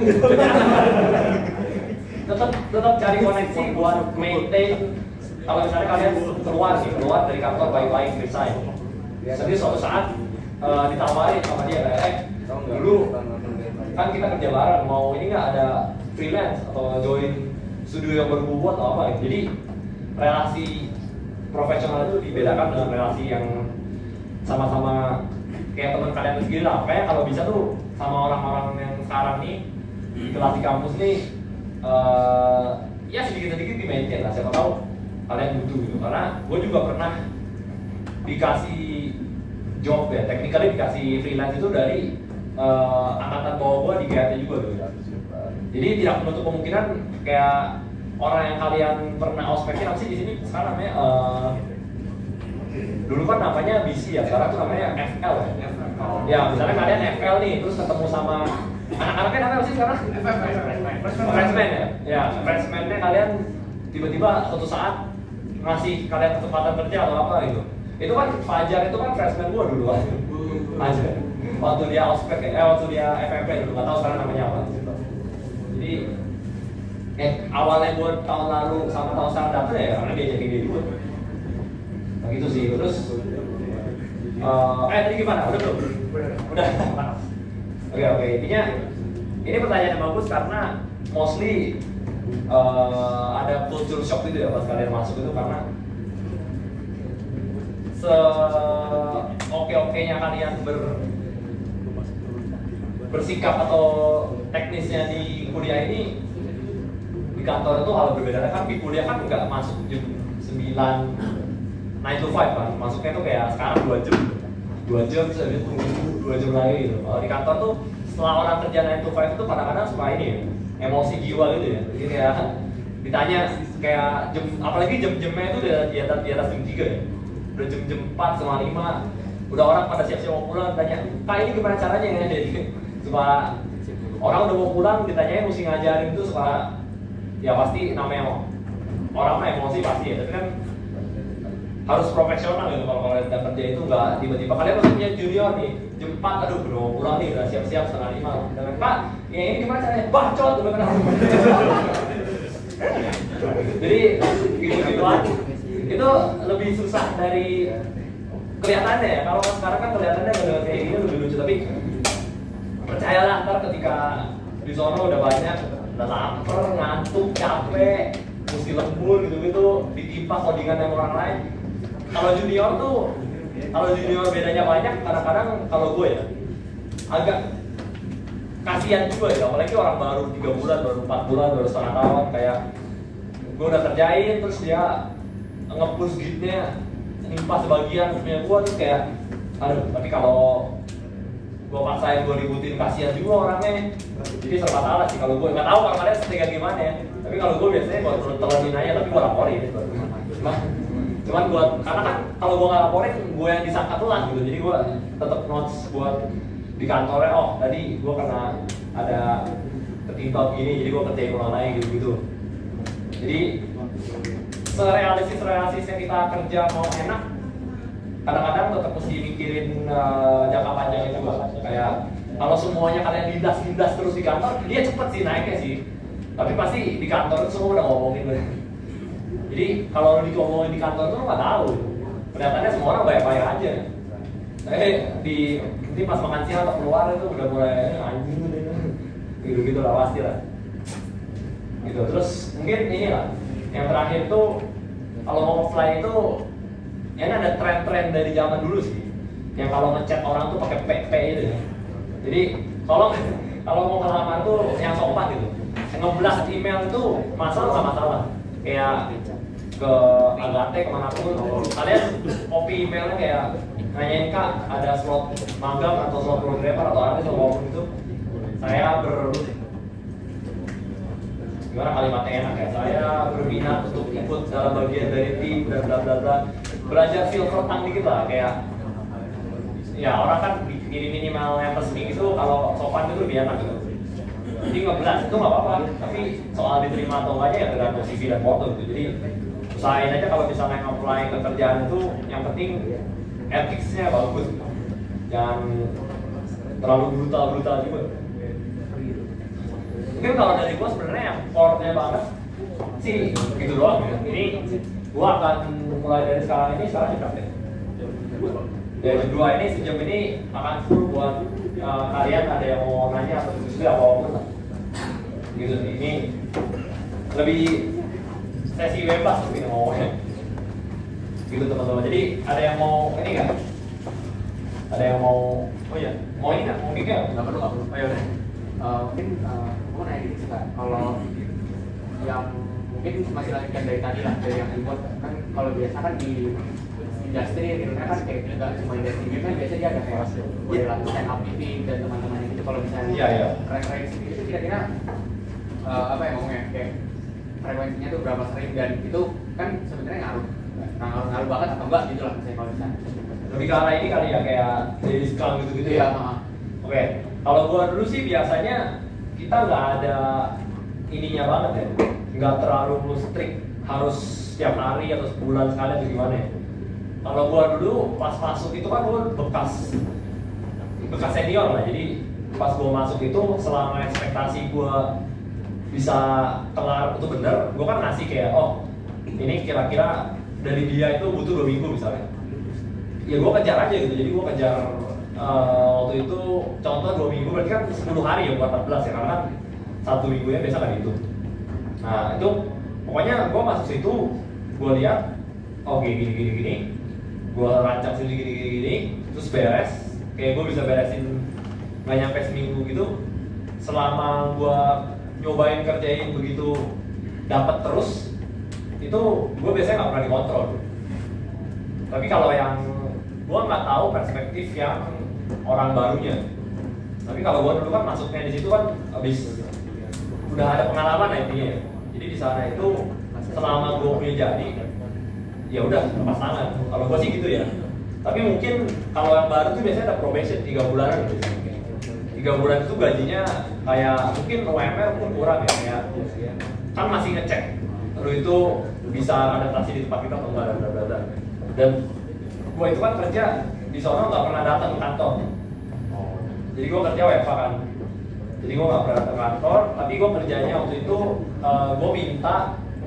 tetap cari koneksi buat maintain. Kalau misalnya kalian keluar dari kantor baik-baik resign, jadi suatu saat ditawarin sama dia kayak, dulu kan kita kerja bareng, mau ini nggak ada freelance atau join studio yang berbobot atau apa. Jadi relasi profesional itu dibedakan dengan relasi yang sama-sama kayak teman kalian sendiri lah. Kayak kalau bisa tuh sama orang-orang yang sekarang nih di kelas di kampus nih ya sedikit-sedikit di maintain lah. Siapa tahu kalian butuh gitu. Karena gue juga pernah dikasih job ya, technically dikasih freelance itu dari angkatan bawah gue di GAT juga gitu. Jadi tidak menutup kemungkinan kayak orang yang kalian pernah ospekin apa sih di sini sekarang namanya dulu kan namanya BC ya, sekarang tuh namanya FL ya. Ya misalnya kalian FL nih, terus ketemu sama anak-anaknya namanya apa sih sekarang? Freshman ya. Ya freshman-nya kalian tiba-tiba suatu saat ngasih kalian kesempatan kerja atau apa gitu. Itu kan Fajar itu kan freshman gua dulu kan. Fajar. Waktu dia ospek, waktu dia FMP dulu, nggak tahu sekarang namanya apa. Jadi awalnya gue tahun lalu sama tahun sekarang dapet ya karena dia jadi dia juga. Nah gitu sih. Terus tadi gimana? Udah belum? Udah. Oke. Intinya ini pertanyaan yang bagus karena mostly ada culture shock gitu ya pas kalian masuk itu, karena oke-okenya kalian bersikap atau teknisnya di kuliah ini, di kantor itu hal berbeda. Kan di kuliah kan nggak masuk jam 9 9 to 5 kan, masuknya tuh kayak sekarang 2 jam terus habis tunggu 2 jam lagi gitu. Kalau di kantor tuh setelah orang kerja 9 to 5 itu kadang-kadang suka ini ya, emosi jiwa gitu ya. Jadi kayak ditanya kayak jam, apalagi jam-jamnya itu udah di atas jam 3 ya, udah jam 4 sama 5 udah orang pada siap-siap mau pulang, tanya kak ini gimana caranya ya. Jadi suka orang udah mau pulang ditanyain mesti ngajarin itu, suka ya pasti namanya orang mah emosi pasti ya, tapi kan harus profesional gitu. Kalau kalian kerja itu nggak tiba-tiba kalian maksudnya junior nih jam 4, aduh udah mau pulang nih, udah siap-siap setengah 5 dengan pak ya ini gimana caranya, bacot udah kena. Jadi gitu-gituan itu lebih susah dari kelihatannya ya. Kalau sekarang kan kelihatannya kayak gini lebih lucu, tapi percayalah ntar ketika di sono udah banyak, udah lapar, ngantuk, capek, mesti lembur gitu-gitu, ditimpa codingan yang orang lain. Kalau junior bedanya banyak. Kadang-kadang kalau gue ya agak kasihan juga ya, apalagi orang baru 3 bulan, baru 4 bulan, baru setengah tahun. Kayak gue udah kerjain terus dia nge-push gitnya nimpa sebagian punya gue, terus kayak aduh, tapi kalau gue paksain, gue ributin, kasihan juga orangnya. Jadi serba salah sih kalau gue, nggak tahu kalau kalian setinggal gimana ya, tapi kalau gue biasanya gue telonin aja, tapi gue laporin cuman buat, karena kan kalau gue nggak laporin gue yang disangka telat gitu. Jadi gue tetap notes buat di kantornya, oh tadi gue kena ada ketimpa begini, jadi gue kerjain ulang lagi gitu. Jadi serealistisnya kita kerja mau enak, kadang-kadang tetap mesti mikirin jangka panjangnya juga. Kayak kalau semuanya kalian lindas terus di kantor, dia cepet sih naiknya sih, tapi pasti di kantor itu semua udah ngomongin. Jadi kalau lu ngomongin di kantor tuh nggak tahu, kelihatannya semua orang baik-baik aja, nanti pas makan siang atau keluar itu udah mulai anjing gitu lah pasti lah gitu. Terus mungkin ini lah yang terakhir tuh kalau mau offline itu ya ada tren-tren dari zaman dulu sih yang kalau ngechat orang tuh pakai p itu ya. Jadi kalau mau ngelamar tuh yang sopan gitu, yang ngeblas email itu masalah nggak masalah, kayak ke Agate kemanapun kalian copy emailnya kayak nanyain kak ada slot magang atau slot programmer atau artis atau apapun itu, saya gimana kalimatnya enak ya, saya berminat untuk ikut dalam bagian dari tim dan bla bla bla, belajar silver tang dikit lah, kayak ya orang kan kirim minimal yang resmi itu kalau sopan itu lebih enak gitu. Jadi ngeblas itu nggak apa-apa, tapi soal diterima atau enggaknya ya tergantung CV dan foto gitu. Jadi usahain aja kalau misalnya apply ke kerjaan itu yang penting ethics-nya bagus, jangan terlalu brutal juga. Mungkin kalau dari gua sebenarnya yang core-nya banget sih gitu doang ya. Ini gua akan mulai dari sekarang jam berapa ya? Dari jam 2 ini, sejam ini akan full buat kalian ada yang mau nanya atau diskusi apa-apa lah. Gitu sih, ini lebih sesi bebas mungkin ngomongnya. Gitu teman-teman. Jadi ada yang mau ini nggak? Ada yang mau? Oh iya, mau ini nggak? Mau mic nggak? Nggak perlu. Ayo deh. Mungkin aku nanya dikit sih kak. Kalau yang mungkin masih lanjutkan dari tadi lah, dari yang dibuat kan kalau biasa kan di industri Indonesia kan kayak nggak cuma industri game kan biasanya dia ada kayak model stand up meeting dan teman-temannya gitu. Kalau misalnya frekuensi itu kira-kira apa ya ngomongnya kayak frekuensinya tuh berapa sering dan itu kan sebenarnya ngaruh banget atau enggak gitu lah misalnya kalau misalnya lebih ke arah ini kali ya, kayak daily scrum gitu-gitu ya. Oke, kalau gua dulu sih biasanya kita nggak ada ininya banget ya, nggak terlalu strict harus setiap hari atau sebulan sekali atau gimana ya. Kalau gua dulu pas masuk itu kan gua bekas senior lah, jadi pas gua masuk itu selama ekspektasi gua bisa kelar itu bener, gua kan ngasih kayak oh ini kira-kira dari dia itu butuh 2 minggu misalnya. Ya gua kejar aja gitu, jadi gua kejar waktu itu contoh 2 minggu berarti kan 10 hari ya buat 14 ya, karena kan 1 minggunya biasa kan itu. Nah itu pokoknya gua masuk situ, gua lihat oke gini gue rancang sendiri gini, terus beres, kayak gue bisa beresin nggak nyampe seminggu gitu. Selama gue nyobain kerjain begitu dapat terus, itu gue biasanya nggak pernah dikontrol. Tapi kalau yang gue nggak tahu perspektif yang orang barunya. Tapi kalau gue dulu kan masuknya di situ kan habis udah ada pengalaman ya intinya. Jadi di sana itu selama gue punya jadi ya udah lepas tangan. Kalau gue sih gitu ya. Tapi mungkin kalau yang baru tuh biasanya ada probation 3 bulanan gitu. 3 bulan itu gajinya kayak mungkin UMR pun kurang ya, kayak kan masih ngecek lu itu bisa adaptasi di tempat kita atau enggak dan gue itu kan kerja di sono nggak pernah datang ke kantor. Jadi gue kerja WFH kan. Jadi gue nggak pernah datang ke kantor, tapi gue kerjanya waktu itu gue minta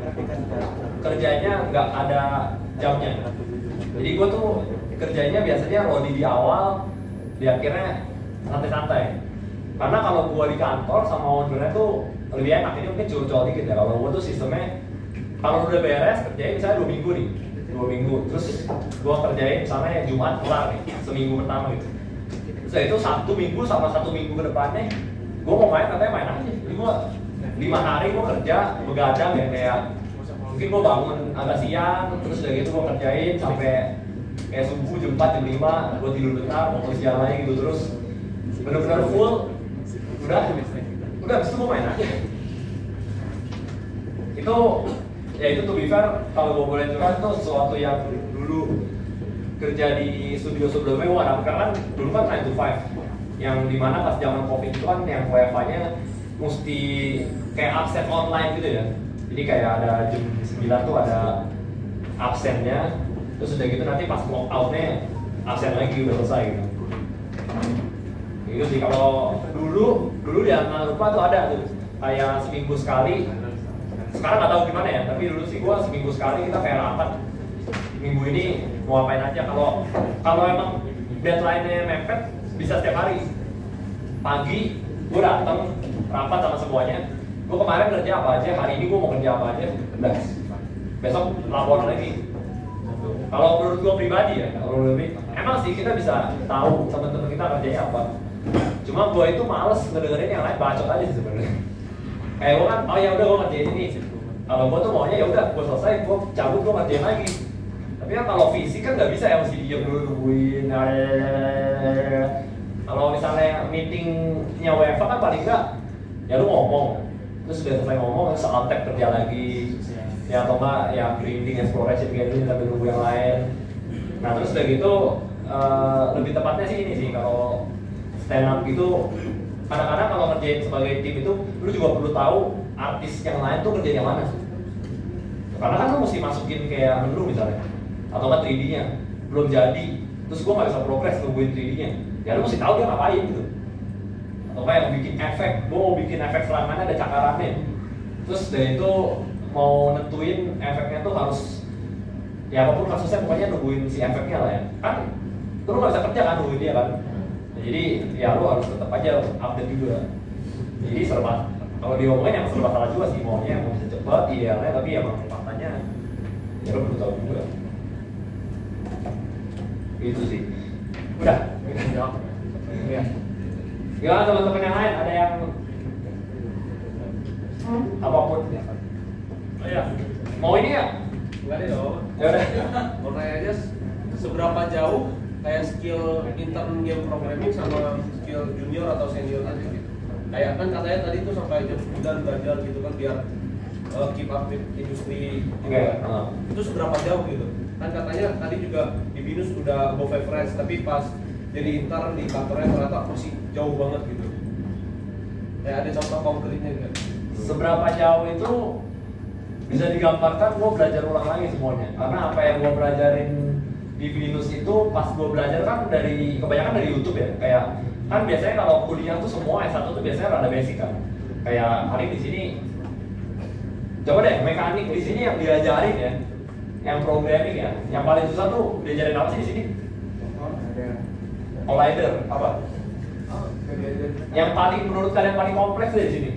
kerjanya nggak ada jamnya. Jadi gue tuh kerjanya biasanya rodi di awal, di akhirnya santai-santai. Karena kalau gue di kantor sama ownernya tuh lebih enak, ini mungkin curcol dikit ya. Kalau gue tuh sistemnya, kalau udah beres kerjain misalnya 2 minggu nih, 2 minggu, terus gue kerjain misalnya Jumat kelar nih, seminggu pertama gitu. Terus itu 1 minggu sama 1 minggu ke depannya, gue mau main katanya main aja. Jadi gue 5 hari gue kerja begadang ya, kayak mungkin gue bangun agak siang, terus udah gitu gue kerjain sampai kayak subuh jam 4, jam 5, gue tidur bentar, mau siang lagi gitu terus bener-bener full. Udah abis itu gue main aja. Itu to be fair, kalau gue boleh curhat itu sesuatu yang dulu kerja di studio sebelumnya gue gak dapet, karena dulu kan 9 to 5 yang dimana pas zaman covid itu kan yang WFH-nya mesti kayak absen online gitu ya. Jadi kayak ada jam 9 tuh ada absennya, terus udah gitu nanti pas log out-nya absen lagi udah selesai gitu. Gitu sih. Kalau dulu di Anak Rupa tuh ada tuh kayak seminggu sekali. Sekarang nggak tahu gimana ya, tapi dulu sih gua seminggu sekali kita kayak rapat. Minggu ini mau ngapain aja. Kalau emang deadline-nya mepet bisa setiap hari. Pagi gue datang rapat sama semuanya. Gue kemarin kerja apa aja, hari ini gue mau kerja apa aja, udah. Besok laporan lagi. Kalau menurut gue pribadi ya, kalau lebih emang sih kita bisa tahu teman-teman kita kerjanya apa. Cuma gue itu males ngedengerin yang lain, bacot aja sih sebenarnya. Kayak gue kan, oh ya udah gue ngerjain ini. Kalau gue tuh maunya ya udah, gue selesai, gue cabut, gue ngerjain lagi. Tapi kan kalau fisik kan nggak bisa ya, mesti diem dulu nungguin. Kalau misalnya meetingnya WFA kan paling nggak, ya lu ngomong, terus udah selesai ngomong, terus on-tap kerja lagi. Ya atau enggak ya grinding, exploration kayak gini sambil nunggu yang lain. Nah terus udah gitu lebih tepatnya sih ini sih, kalau stand up gitu kadang-kadang kalau ngerjain sebagai tim itu lu juga perlu tahu artis yang lain tuh kerjain yang mana sih. Karena kan lu mesti masukin kayak menu misalnya atau enggak 3D-nya belum jadi, terus gua nggak bisa progress nungguin 3D-nya, ya lu mesti tahu dia ngapain gitu. Atau kayak bikin efek, gua mau bikin efek serangannya ada cakarannya, terus dari itu mau nentuin efeknya tuh harus ya apapun kasusnya pokoknya nungguin si efeknya lah ya kan, lu nggak bisa kerja kan nungguin dia kan. Jadi ya lu harus tetap aja update juga. Jadi serba, kalau diomongin yang serba salah juga sih, maunya mau bisa cepat idealnya, tapi emang faktanya ya lu perlu tahu juga. Itu sih. Udah. Iya. Gimana teman-teman yang lain, ada yang apapun? Oh iya. Mau ini ya? Enggak deh dong. Ya udah. Mau nanya aja seberapa jauh kayak skill intern game programming sama skill junior atau senior gitu. Kayak kan katanya tadi tuh sampai jam 9 belajar gitu kan biar keep up with industri gitu. Itu seberapa jauh gitu? Kan katanya tadi juga di BINUS udah above average, tapi pas jadi intern di kantornya ternyata masih jauh banget gitu. Kayak ada contoh konkretnya enggak? Seberapa jauh itu bisa digambarkan gue belajar ulang lagi semuanya. Karena apa yang gue pelajarin di BINUS itu pas gue belajar kan dari kebanyakan dari YouTube ya. Kayak kan biasanya kalau kuliah tuh semua S1 tuh biasanya rada basic kan. Kayak hari di sini coba deh mekanik di sini yang diajarin ya, yang programming ya. Yang paling susah tuh diajarin apa sih di sini? Collider apa? Yang paling menurut kalian paling kompleks di sini?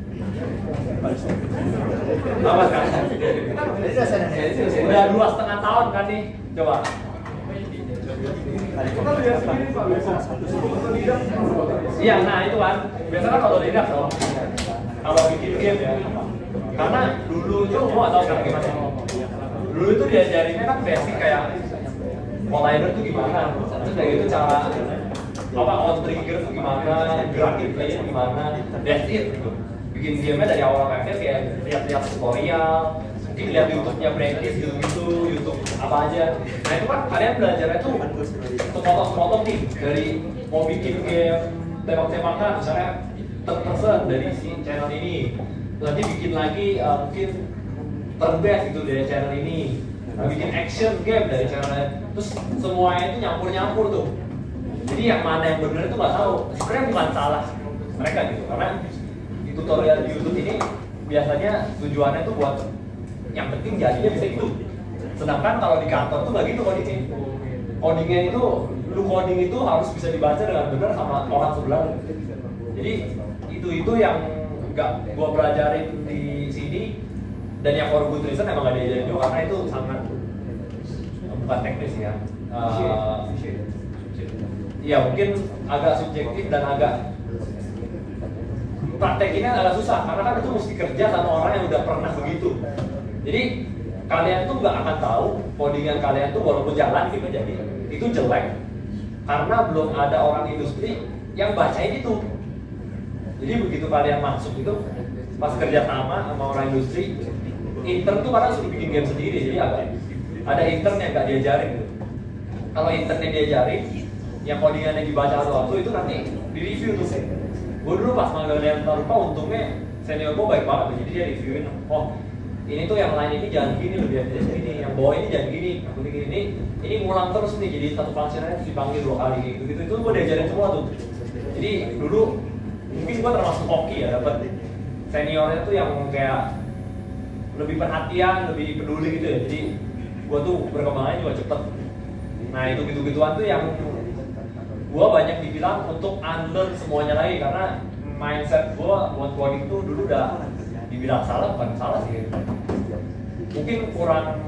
Apa kan? Udah 2,5 tahun kan nih, coba. Iya, nah itu kan. Biasanya kan kalau lidah dong. Kalau bikin game ya. Karena dulu itu gua tahu kan gimana. Dulu itu diajarinnya kan basic kayak collider tuh gimana, terus kayak gitu cara apa on trigger tuh gimana, gerakin player gimana, that's it gitu. Bikin gamenya dari awal sampai akhir kayak lihat-lihat tutorial, mungkin lihat YouTube-nya practice gitu, YouTube apa aja. Nah itu kan kalian belajarnya tuh sepotong-sepotong nih dari mau bikin game tembak-tembakan misalnya terpesan dari si channel ini, nanti bikin lagi mungkin turn-based gitu dari channel ini, bikin action game dari channel lain, terus semuanya itu nyampur-nyampur tuh. Jadi yang mana yang benar itu nggak tahu. Sebenarnya bukan salah mereka gitu, karena tutorial di YouTube ini biasanya tujuannya tuh buat yang penting jadinya bisa gitu. Sedangkan kalau di kantor tuh nggak gitu codingnya. Codingnya itu, lu coding itu harus bisa dibaca dengan benar sama orang sebelah. Jadi itu yang nggak gua pelajarin di sini, dan yang for good reason emang nggak diajarin juga karena itu sangat bukan teknis ya. Ya mungkin agak subjektif dan agak praktekinnya agak susah karena kan itu mesti kerja sama orang yang udah pernah begitu. Jadi kalian tuh nggak akan tahu codingan kalian tuh walaupun jalan gitu jadi itu jelek karena belum ada orang industri yang bacain itu. Jadi begitu kalian masuk itu pas kerja sama orang industri, intern tuh kadang suruh bikin game sendiri, jadi agak ada intern yang nggak diajarin gitu. Kalau internnya diajarin, yang codingannya dibaca satu-satu itu nanti di review tuh. Gue dulu pas magang yang Tarupa untungnya senior gue baik banget, jadi dia reviewin, oh ini tuh yang lain ini jangan gini lebih efisien ini, yang bawah ini jangan gini, aku gini ini ngulang terus nih, jadi satu functionnya harus dipanggil 2 kali gitu itu gue diajarin semua tuh. Jadi dulu mungkin gue termasuk hoki ya, dapat seniornya tuh yang kayak lebih perhatian, lebih peduli gitu ya, jadi gue tuh berkembangnya juga cepet. Nah itu gitu-gituan tuh yang gue banyak dibilang untuk unlearn semuanya lagi karena mindset gue buat coding itu dulu udah dibilang salah, bukan salah sih, mungkin kurang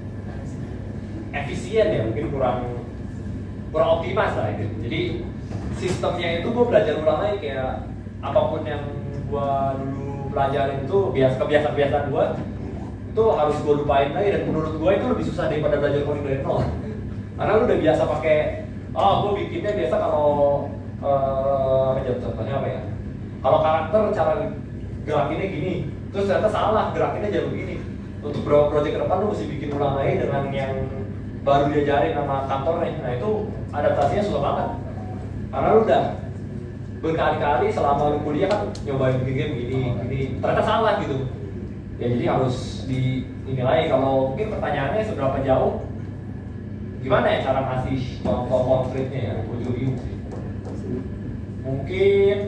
efisien ya, mungkin kurang optimas lah gitu. Jadi sistemnya itu gue belajar ulang lagi, kayak apapun yang gue dulu pelajarin itu kebiasaan gue itu harus gue lupain lagi, dan menurut gue itu lebih susah daripada belajar coding dari nol. Karena lu udah biasa pakai, gue bikinnya biasa kalau contohnya apa ya? Kalau karakter cara gerakinnya gini, terus ternyata salah, gerakinnya jadi begini. Untuk beberapa project ke depan lu mesti bikin ulang lagi dengan yang baru diajarin sama kantornya. Nah itu adaptasinya susah banget. Karena lu udah berkali-kali selama lu kuliah kan nyobain bikin game gini, ternyata salah gitu. Ya jadi harus dinilai. Kalau mungkin pertanyaannya seberapa jauh, gimana ya cara ngasih contoh konkretnya ya? Gue juga bingung sih. Mungkin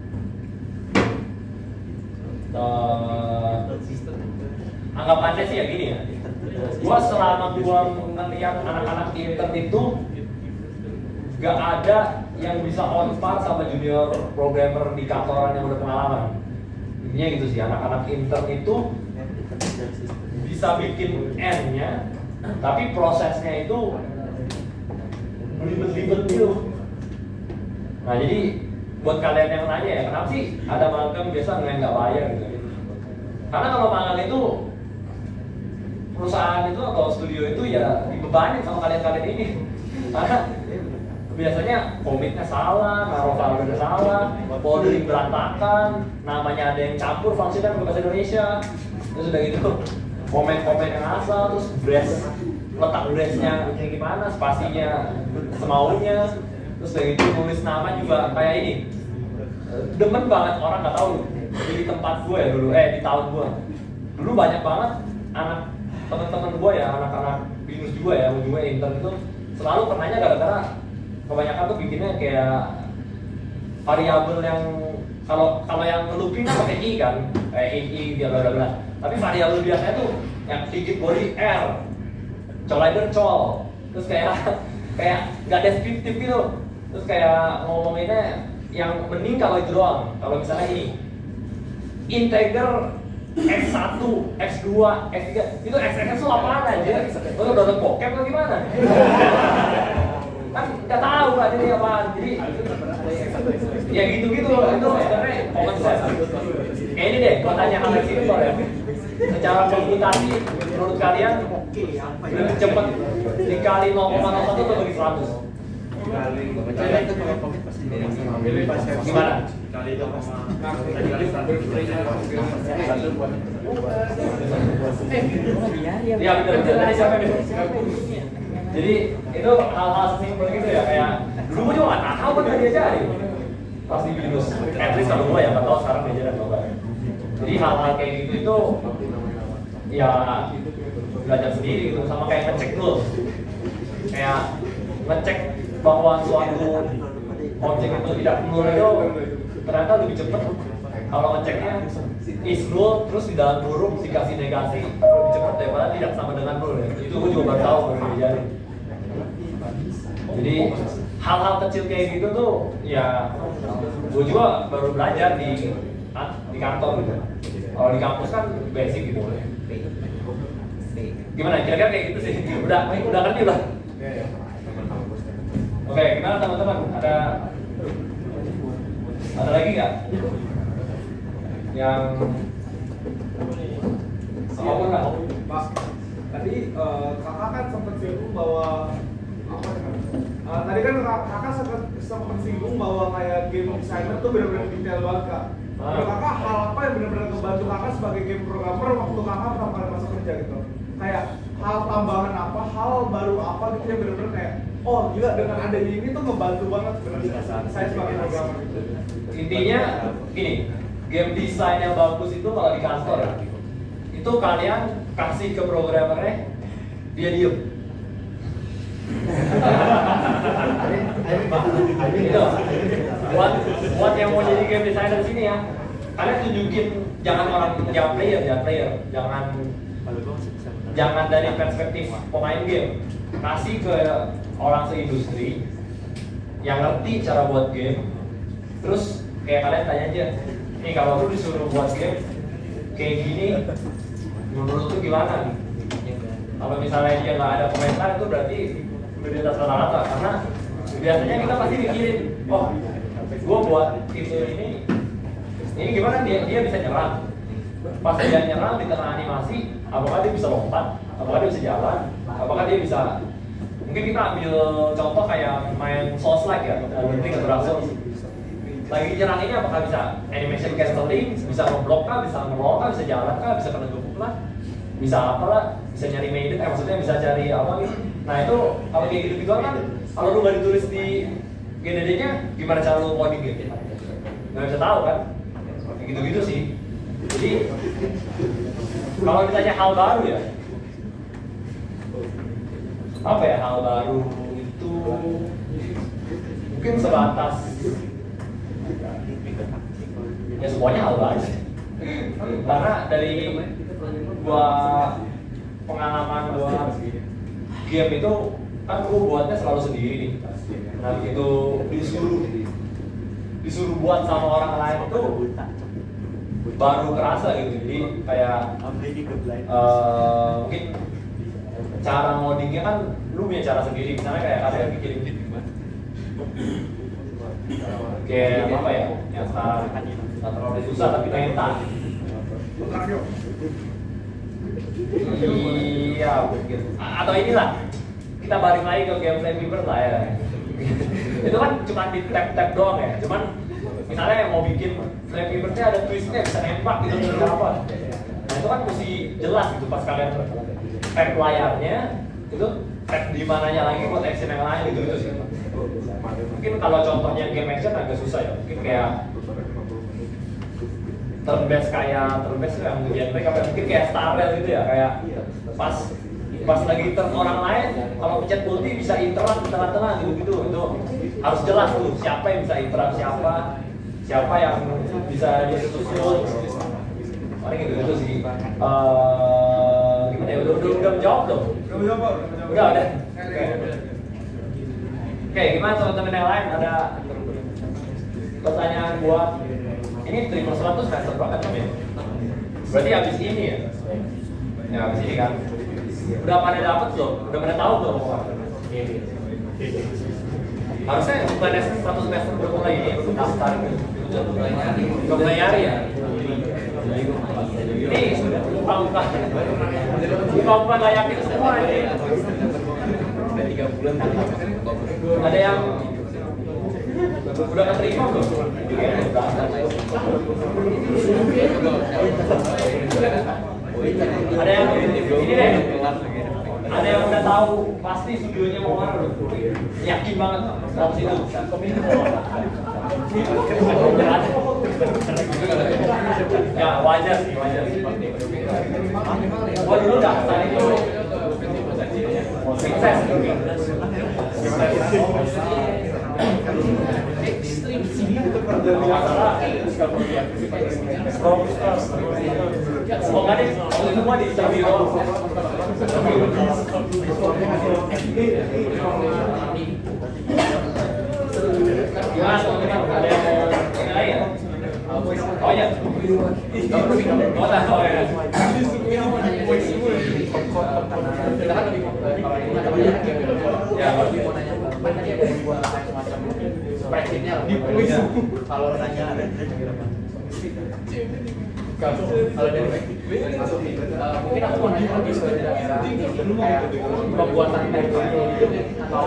anggapannya sih ya gini ya. Gua selama gua ngeliat anak-anak intern itu gak ada yang bisa on par sama junior programmer di kantoran yang udah pengalaman. Intinya gitu sih, anak-anak intern itu bisa bikin N-nya, tapi prosesnya itu ribet-ribet gitu. Nah jadi buat kalian yang nanya ya, kenapa sih ada magang biasa nggak bayar gitu? Karena kalau magang itu perusahaan itu atau studio itu ya dibebani sama kalian-kalian ini. Karena biasanya komitnya salah, naruh value salah, modeling berantakan, namanya ada yang campur fungsinya ke bahasa Indonesia, terus udah gitu komen-komen yang asal, terus letak brace-nya gimana, spasinya semaunya, terus udah gitu tulis nama juga kayak ini. Demen banget orang nggak tahu. Jadi di tempat gue ya dulu, di tahun gue dulu banyak banget anak teman-teman gue ya, anak-anak binus juga ya, ujungnya intern itu selalu pernahnya gara-gara kebanyakan tuh bikinnya kayak variabel yang kalau yang looping kan pakai i kan, kayak i dia bla. Tapi variabel biasanya tuh yang digit body r, collider col, terus kayak nggak deskriptif gitu, terus kayak ngomonginnya yang mending kalau itu doang. Kalau misalnya ini integer x1, x2, x3, itu x itu apaan aja? Lo udah bokep atau gimana? Kan nggak tahu kan ini apaan. Jadi ya gitu-gitu itu sebenarnya common sense. Kayak ini deh, gua tanya hal yang simpel ya. Secara komputasi menurut kalian lebih cepat dikali 0,01 atau bagi 100? Gimana? Ya betul. Tadi siapa yang jadi itu hal-hal sesimpel gitu ya, kayak dulu gue juga nggak tahu kan dia aja pasti binus. At least kalau gue ya nggak tahu sekarang dia dan coba. Jadi hal-hal kayak gitu itu ya belajar sendiri gitu, sama kayak ngecek dulu, kayak ngecek bahwa suatu objek itu tidak null itu ternyata lebih cepat kalau ngeceknya is null terus di dalam huruf dikasih negasi lebih cepat daripada tidak sama dengan null ya. Itu gue juga baru tahu baru diajarin. Jadi hal-hal kecil kayak gitu tuh ya gue juga baru belajar di kantor gitu. Kalau di kampus kan basic gitu. Gimana kira-kira kayak gitu sih? Udah ngerti lah. Oke, gimana teman-teman? Ada lagi nggak? Yang apapun nggak? Pak, tadi kakak kan sempat singgung bahwa tadi kan kakak sempat singgung bahwa kayak game designer tuh benar-benar detail banget kak. Menurut kakak hal apa yang benar-benar ngebantu kakak sebagai game programmer waktu kakak pertama kali masuk kerja gitu? Kayak hal tambahan apa, hal baru apa gitu yang benar-benar kayak oh gila dengan adanya ini tuh ngebantu banget sebenarnya saya sebagai programmer gitu. Intinya gini, game design yang bagus itu kalau di kantor ya, itu kalian kasih ke programmernya, dia diem. Itu buat yang mau jadi game designer di sini ya, kalian tunjukin jangan player, jangan dari perspektif pemain game, kasih ke orang seindustri yang ngerti cara buat game. Terus kayak kalian tanya aja, nih kalau lu disuruh buat game kayak gini, menurut lu gimana? Kalau misalnya dia nggak ada komentar itu berarti udah di atas rata-rata, karena biasanya kita pasti mikirin, oh gue buat itu ini gimana dia bisa nyerang. Pas dia nyerang di tengah animasi, apakah dia bisa lompat, apakah dia bisa jalan, apakah dia bisa, mungkin kita ambil contoh kayak main Souls-like ya, Link atau Dark Souls. Lagi nyerang ini apakah bisa animation canceling, bisa ngeblok kah, bisa nge-roll kah, bisa jalan kah, bisa kena gebuk lah, bisa apalah, bisa nyari maiden, maksudnya bisa cari apa gitu. Nah itu kalau kayak gitu-gitu kan, kalau lu nggak ditulis di GDD-nya, gimana cara lu coding gitu? Nggak bisa tahu kan? Kayak gitu-gitu sih. Jadi kalau ditanya hal baru ya, apa ya hal baru itu mungkin sebatas ya semuanya hal baru. Karena dari gua pengalaman gua game itu kan gua buatnya selalu sendiri nih. Nah begitu disuruh buat sama orang lain itu baru kerasa gitu. Jadi kayak mungkin cara ngodingnya kan lu punya cara sendiri. Misalnya kayak kalian bikin kayak apa ya, yang terlalu susah tapi mental. Iya mungkin. Atau inilah, kita balik lagi ke game Flappy Bird lah ya. Itu kan cuma di tap doang ya. Cuman misalnya mau bikin Flappy Bird-nya ada twistnya, bisa nembak gitu atau apa. Nah itu kan mesti jelas gitu pas kalian tap layarnya itu tap di mananya lagi buat action yang lain gitu sih. Mungkin kalau contohnya game action agak susah ya. Mungkin kayak turn based yang genre apa mungkin kayak Star Rail gitu ya, kayak pas lagi turn orang lain kalau pencet ulti bisa interrupt di tengah-tengah gitu itu harus jelas tuh siapa yang bisa interrupt siapa yang bisa disusul. Paling gitu sih. Gimana ya, udah menjawab dong? Udah. Oke, gimana teman-teman yang lain? Ada pertanyaan buat ini Triple 100 semester berapa namanya? Berarti habis ini ya? Ya habis ini kan? Udah pada dapet loh? Udah pada tahu belum? Harusnya bukan satu semester bermulai ini daftar udah mulai nyari ya? Ini bukan gak yakin semua ini. Udah 3 bulan. Ada yang udah keterima belum? Ada yang ini deh. Ada yang udah tahu pasti studionya mau mana belum? Yakin banget dari situ. Ya wajar sih. Gua dulu daftar itu sukses. Semoga deh semua di interview. Gimana teman-teman? Ada yang lain? Oh ya. Kita kan lebih kalau ini kalau lebih mau nanya tadi ada yang buat semacam spreadsheetnya kalau nanya ada kalau dari mungkin aku mau nanya lebih sebenarnya kayak pembuatan teknologi gitu atau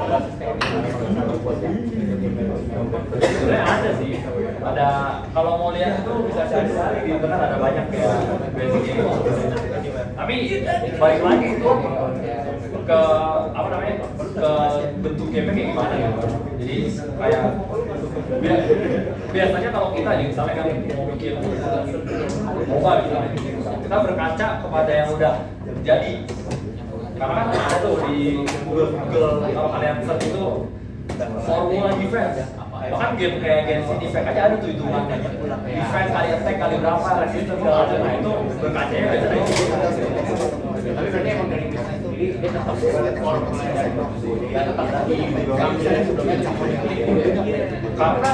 sebenarnya ada sih, ada kalau mau lihat itu bisa cari di internet, ada banyak ya basicnya. Tapi balik lagi itu ke apa namanya, ke bentuk game kayak gimana ya. Jadi kayak biasanya kalau kita misalnya kan mau bikin mobile misalnya, kita berkaca kepada yang udah jadi. Karena kan ada tuh di Google kalau kalian search itu formula defense. Bahkan game kayak Genshin Impact aja ada tuh hitungannya. Defense kali attack kali berapa, resistance segala macam. Nah itu berkacanya biasanya dari situ. Tapi berarti emang dari bisnis sendiri jadi dia tetap core dia tetap lagi sebelumnya karena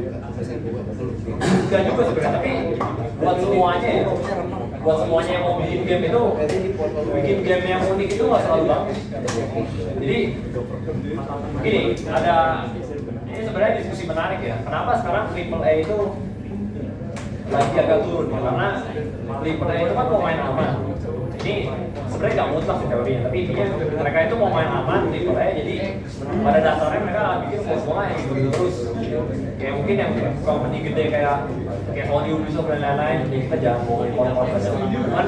enggak juga sebenarnya, tapi buat semuanya ya, buat semuanya yang mau bikin game itu, bikin game yang unik itu nggak selalu bagus. Jadi begini, ini sebenarnya diskusi menarik ya. Kenapa sekarang AAA itu lagi agak turun? Karena AAA itu kan mau main aman. Ini sebenarnya nggak mutlak sih teorinya, tapi intinya mereka itu mau main aman AAA. Jadi pada dasarnya mereka bikin formula yang gitu terus. Kayak mungkin yang company gede kayak Sony, Ubisoft dan lain-lain, jadi kita jangan ngomongin konten cuman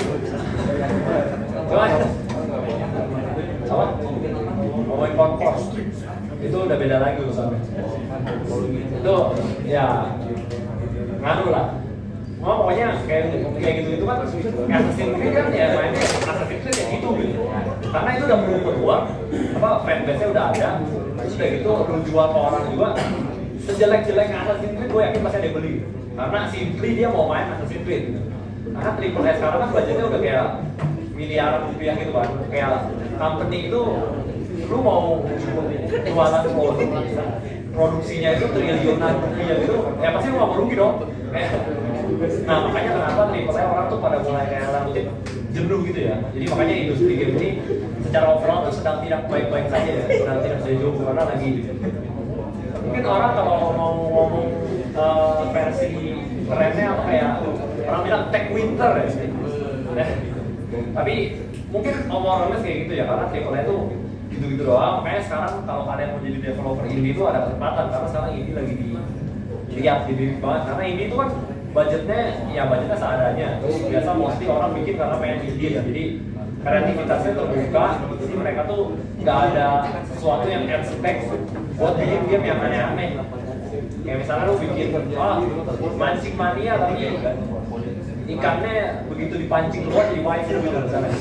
apa? Ngomongin konten itu udah beda lagi urusannya. Itu ya nganu lah. Pokoknya kayak gitu kan Assassin's Creed kan ya mainnya Assassin's Creed ya gitu. Karena itu udah menurut gua fanbase-nya udah ada. Terus udah gitu lu jual ke orang juga. Sejelek-jelek Assassin's Creed gue yakin pasti ada yang beli. Karena simply dia mau main Assassin's Creed gitu. Karena AAA sekarang kan budgetnya udah kayak miliaran rupiah gitu kan. Kayak company itu lu mau jualan produksinya itu triliunan rupiah gitu, ya pasti lu gak mau rugi dong. Nah makanya kenapa AAA orang tuh pada mulai kayak relatif jenuh gitu ya. Jadi makanya industri game ini secara overall tuh sedang tidak baik-baik saja ya. Sedang tidak sejauh karena lagi mungkin orang kalau mau ngomong versi kerennya apa kayak orang bilang tech winter ya sih. Tapi mungkin omongnya kayak gitu ya, karena AAA itu gitu-gitu doang. Makanya sekarang kalau kalian mau jadi developer indie itu ada kesempatan, karena sekarang indie lagi dilihat gede banget. Karena indie itu kan budgetnya seadanya. Terus biasa mostly orang bikin karena pengen indie ya. Jadi kreativitasnya terbuka, jadi mereka tuh nggak ada sesuatu yang expect buat bikin game yang aneh-aneh. Kayak misalnya lu bikin mancing mania tapi ikannya begitu dipancing keluar jadi waifu gitu misalnya.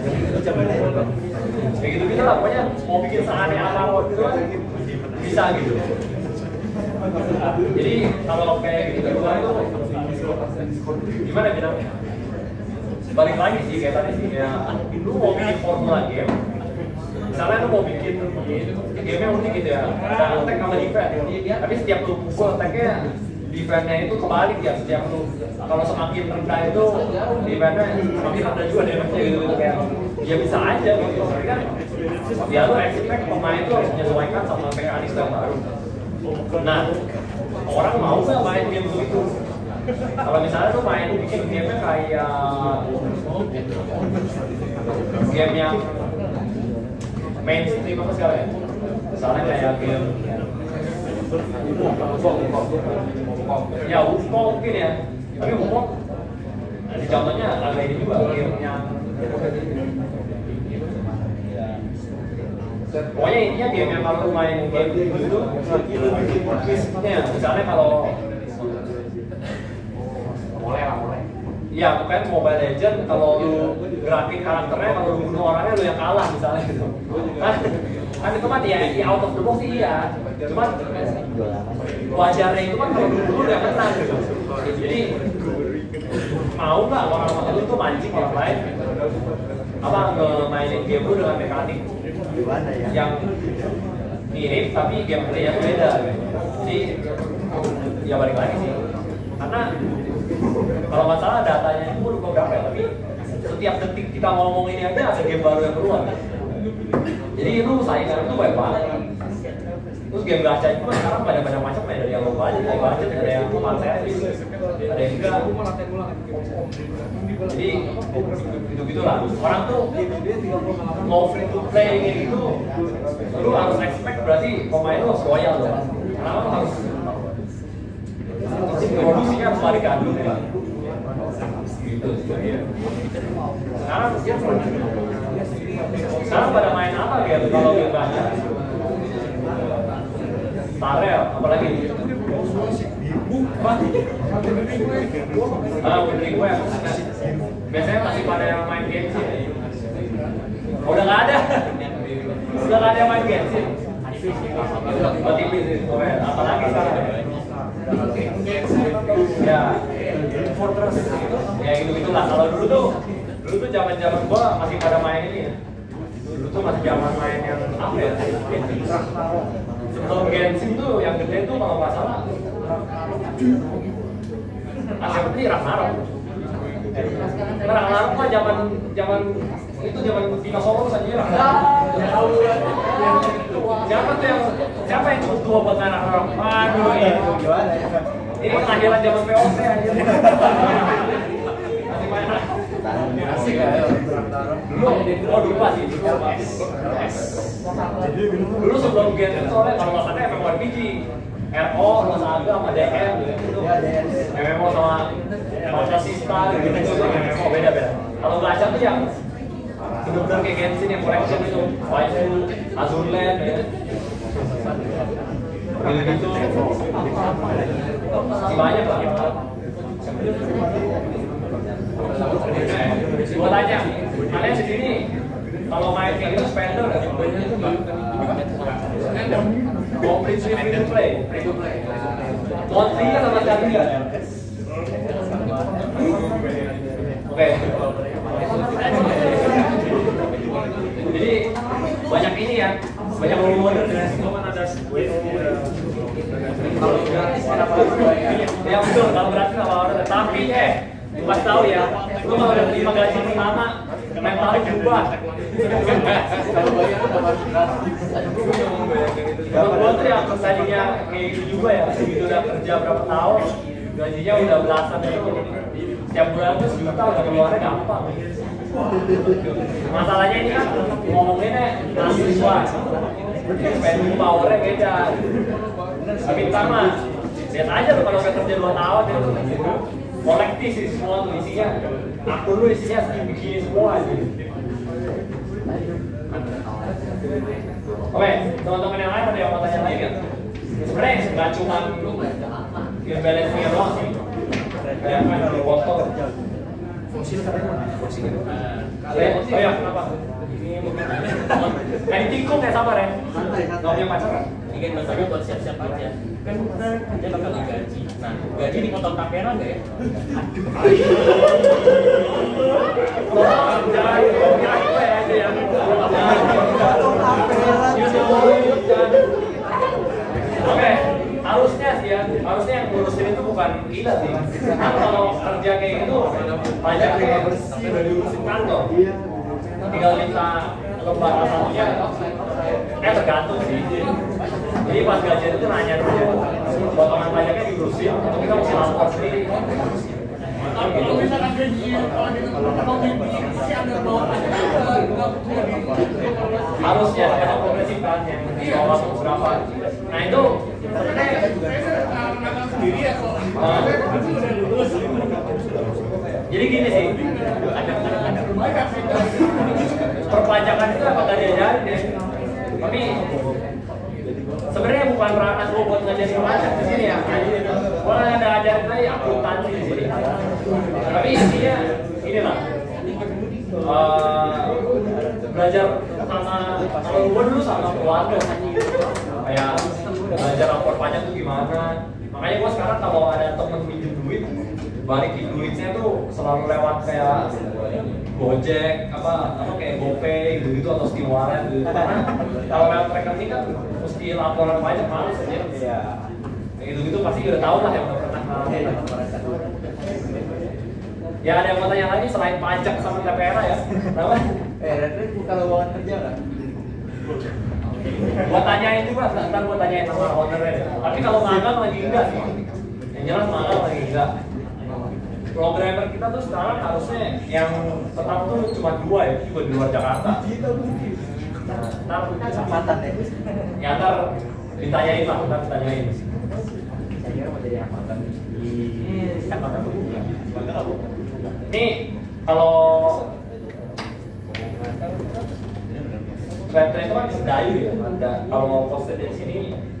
Kayak gitu-gitu lah, pokoknya mau bikin seaneh apapun gitu kan bisa gitu. Jadi kalau kayak gitu itu gimana bilangnya? Balik lagi sih kayak tadi sih, ya lu mau bikin formula game, misalnya lu mau bikin game-nya unik gitu ya, ada attack sama defense, tapi setiap lu pukul attack-nya defense-nya itu kebalik ya, setiap lu kalau semakin rendah itu defense-nya semakin rendah juga damage-nya gitu kayak ya bisa aja gitu, tapi kan ya lu expect pemain itu harus menyesuaikan sama mekanik yang baru. Nah, orang mau nggak main game begitu? Kalau misalnya tuh main bikin game-nya kayak game yang mainstream apa segala ya, misalnya kayak game ya Wukong mungkin ya, tapi Wukong di contohnya agak ini juga game yang pokoknya intinya game yang kalau main game itu twistnya, misalnya kalau mulai. Ya, bukan Mobile Legends kalau lu gerakin karakternya, kalau lu bunuh orangnya lu yang kalah misalnya gitu. Kan itu kan ya out of the box sih iya. Cuman wajarnya itu kan kalau lu bunuh lu yang menang gitu. Jadi mau nggak orang-orang itu tuh mancing orang lain mainin game lu dengan mekanik yang mirip tapi gameplaynya tuh beda gitu. Jadi ya balik lagi sih. Karena kalau nggak salah datanya itu lupa berapa ya, tapi setiap detik kita ngomong ini aja ada game baru yang keluar. Jadi itu saingan itu banyak banget. Terus game gacha itu kan sekarang banyak macam ya, dari yang low budget, high budget, ada yang fan service, ada yang enggak. Jadi gitu lah. Orang tuh mau free to play kayak gitu, lu harus expect berarti pemain lu harus loyal loh. Karena lu harus produksinya harus balik adu ya. Gitu sih. Sekarang pada main apa gitu kalau game gacha? Starel, apalagi? Wuthering Waves. Biasanya masih pada yang main game sih. Udah nggak ada. Udah nggak ada yang main game sih. TV sih. Apalagi sekarang? Ya, Fortress gitu. Ya gitu-gitulah. Kalau dulu tuh zaman gua masih pada main ini ya. dulu tuh masih zaman main yang apa ya? Sebelum Genshin tuh yang gede tuh kalau nggak salah seperti Ragnarok. Ragnarok mah zaman itu zaman dinosaurus aja Ragnarok. Siapa yang cukup tua buat Ragnarok? Aduh itu gimana ya? Ini pengakhiran zaman POC aja. Masih main asik ya. Dulu pasti. Dulu sebelum Genshin soalnya kalau nggak salah MMORPG. RO, Saga, sama DM gitu. MMO sama Sista gitu. MMO beda-beda. Kalau gacha tuh yang bener-bener kayak Genshin yang collection itu, Waifu, Azur Land gitu. Gitu. Masih banyak lah. Gua tanya, kalian di sini kalau main kayak gitu spender nggak? Mau free to play? Monthly kan sama sekali nggak? Oke. Jadi banyak ini ya, banyak rumor dan semua ada kalau gratis kenapa ya betul, kalau gratis nggak apa-apa. Tapi bukan tahu ya, lu kalau udah terima gaji pertama mentalnya berubah. Kalau bayar dapat gratis. Kalau gua tuh yang tadinya kayak gitu juga ya, begitu udah kerja berapa tahun, gajinya udah belasan ribu. Setiap bulan tuh sejuta udah keluarnya gampang. Masalahnya ini kan ngomonginnya mahasiswa, spending powernya beda. Tapi pertama, lihat aja tuh kalau udah kerja 2 tahun itu kolektif sih semua tuh isinya. Aku dulu isinya begini semua aja. Oke, teman-teman yang lain ada yang mau tanya lagi nggak? Sebenarnya nggak cuma balance-nya doang sih. Kayak main di foto. Fungsi oh ya, kenapa? Kayak tikung kayak sabar ya? Nggak punya pacar? Ingin maksudnya buat siap-siap aja. Kan kerja bakal digaji. Nah, gaji dipotong tapera nggak ya? Oke, harusnya sih ya, harusnya yang ngurusin itu bukan kita sih. Kan kalau kerja kayak gitu, pajak kayak udah diurusin kantor. Tinggal minta lembaran satunya, tergantung sih. Jadi pas gajian itu nanya dulu, potongan pajaknya diurusin, atau kita mesti lapor sendiri. Kalau misalkan gaji, kalau si Anda bawa pajak harusnya ada progresif kan yang bawah berapa. Nah itu sendiri ya kalau udah lulus. jadi gini sih, perpajakan itu apa gak diajarin deh. Tapi sebenarnya bukan peranan gue buat ngajarin pajak di sini ya. Gue ada ajarin lagi akuntansi di sini. Tapi intinya ini lah, belajar sama kalau gue dulu sama keluarga kayak belajar lapor pajak tuh gimana. Makanya gue sekarang kalau ada temen minjem duit, balikin duitnya tuh selalu lewat kayak Gojek, apa kayak GoPay gitu atau Steam Wallet gitu. Karena kalau lewat rekening kan mesti laporan pajak males aja. Iya. Gitu pasti udah tahu lah yang udah pernah ngalamin. Ya ada yang mau tanya lagi selain pajak sama TPRA ya? Kenapa? Retrik buka lowongan kerja nggak? Gua tanyain juga, ntar gua tanyain sama ownernya. Tapi kalau magang lagi enggak sih. Yang jelas magang lagi enggak. Programmer kita tuh sekarang harusnya yang tetap tuh cuma 2 ya, juga di luar Jakarta. Ntar Kesempatan deh. ya ntar ditanyain lah, ntar ditanyain. Saya kira mau jadi apa kan? Nih kalau Tren itu kan di Sedayu ya, ada kalau mau poster dari sini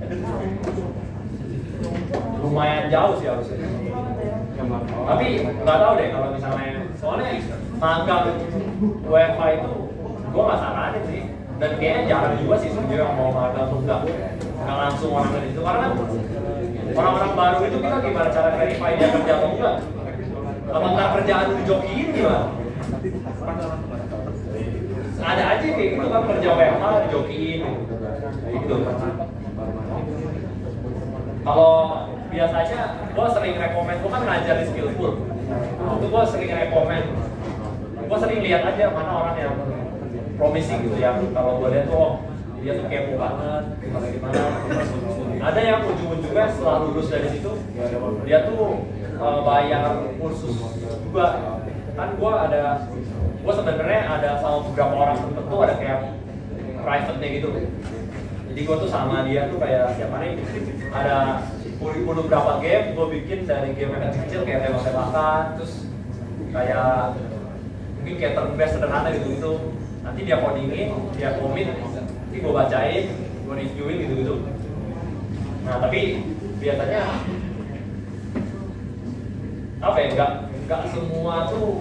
lumayan jauh sih harusnya. Tapi nggak tahu deh kalau misalnya, soalnya magang WFH itu gue nggak saranin sih, dan kayaknya jarang juga sih sebenarnya yang mau magang tuh nggak langsung orang dari itu, karena orang-orang baru itu kita gimana cara verify dia kerja atau enggak? Apa ntar kerjaan dijokiin gimana? ada aja kayak gitu kan kerja WFH dijokiin gitu. Kalau biasanya gue sering rekomend, gue kan ngajar di Skillful, itu gue sering rekomend, gue sering lihat aja mana orang yang promising gitu ya. Kalau gue lihat tuh dia tuh kepo banget, gimana. Ada yang ujung-ujungnya setelah lulus dari situ, dia tuh bayar kursus juga. Kan gue sebenarnya ada sama beberapa orang tertentu ada kayak private-nya gitu. Jadi gue tuh sama dia tuh kayak setiap hari ada kurikulum berapa game, gue bikin dari game yang kecil kayak tembak-tembakan, terus kayak mungkin kayak turn-based sederhana gitu-gitu. Nanti dia codingin, dia komit, nanti gue bacain, gue reviewin gitu-gitu. Nah tapi biasanya apa ya, nggak semua tuh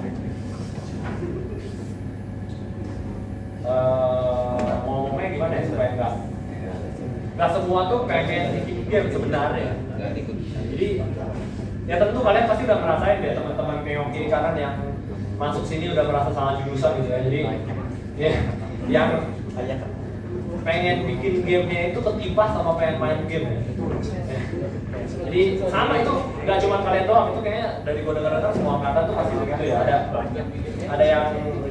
ngomongnya gimana ya supaya nggak semua tuh pengen bikin game sebenarnya. Jadi ya tentu kalian pasti udah ngerasain deh teman-teman pengok kiri kanan yang masuk sini udah merasa salah jurusan gitu ya. Jadi ya yang pengen bikin gamenya itu ketipas sama pengen main game ya. Jadi sama itu nggak cuma kalian doang, itu kayaknya dari gue dengar semua kata tuh pasti begitu ya. Ada yang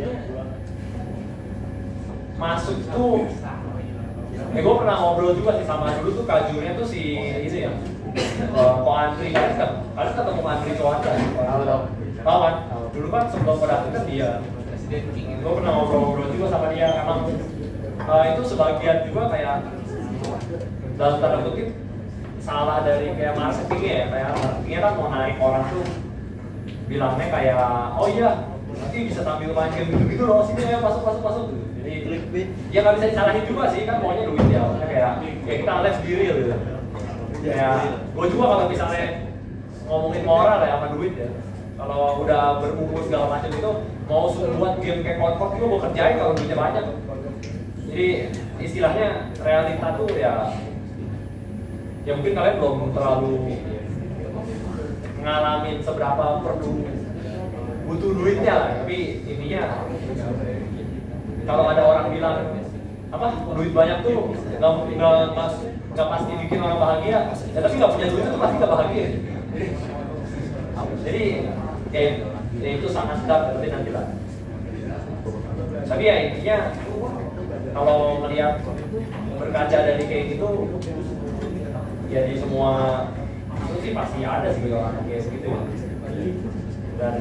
masuk tuh, gue pernah ngobrol juga sih sama dulu tuh kajurnya tuh si ini ya, Ko Andri. Kalian ketemu Andri Coan kan? Tahu kan? Dulu kan sebelum pada kan dia. Gue pernah ngobrol-ngobrol juga sama dia. Emang itu sebagian juga kayak dalam tanda kutip salah dari kayak marketingnya ya. Kayak marketingnya kan mau narik orang tuh bilangnya kayak, oh iya nanti bisa sambil main game gitu-gitu loh, sini ya masuk. Jadi ya nggak bisa disalahin juga sih, kan maunya duit ya. Kayak kita les diri gitu. Ya, gue juga kalau misalnya ngomongin moral ya sama duit ya. Kalau udah berumur segala macam itu, mau buat game kayak Concord juga gue kerjain kalau duitnya banyak. Jadi istilahnya realita tuh ya mungkin kalian belum terlalu ngalamin seberapa perlu butuh duitnya lah. Tapi intinya kalau ada orang bilang apa duit banyak tuh nggak pasti bikin orang bahagia, ya tapi nggak punya duit itu pasti nggak bahagia. Jadi ya itu sangat sedap nanti lah. Tapi ya intinya kalau melihat berkaca dari kayak gitu, ya di semua itu sih pasti ada sih orang kayak gitu ya. Dan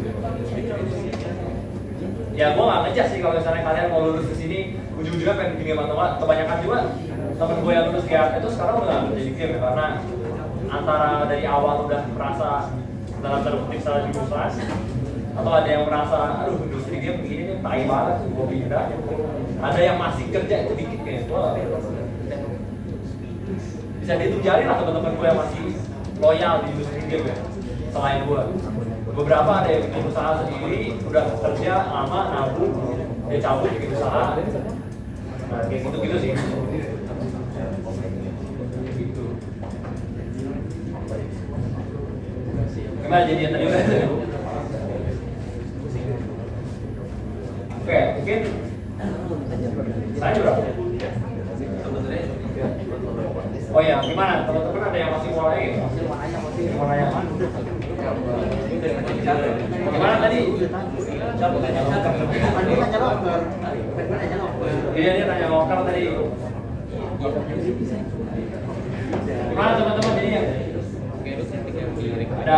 ya gue nggak ngejas sih kalau misalnya kalian mau lulus ke sini ujung-ujungnya pengen bikin game atau nggak. Kebanyakan juga temen gue yang lulus GAP itu sekarang udah nggak jadi game ya, karena antara dari awal udah merasa dalam terkutip salah jurusan, atau ada yang merasa aduh industri game begini nih tai banget tuh gue pindah. Ada yang masih kerja itu dikit kayak gue. Bisa dihitung jari lah teman-teman gue yang masih loyal di industri game ya, selain gue. Beberapa ada yang bikin usaha sendiri, udah kerja lama, nabung, dia cabut bikin usaha. Nah, kayak gitu-gitu sih. Gitu. Gimana jadi yang tadi udah? Oke, mungkin saya berapa? Oh ya, gimana? Teman-teman ada yang masih mau lagi? Mau nanya apa? Gimana tadi? Iya, dia tanya lokal tadi. Gimana teman-teman jadinya? Ada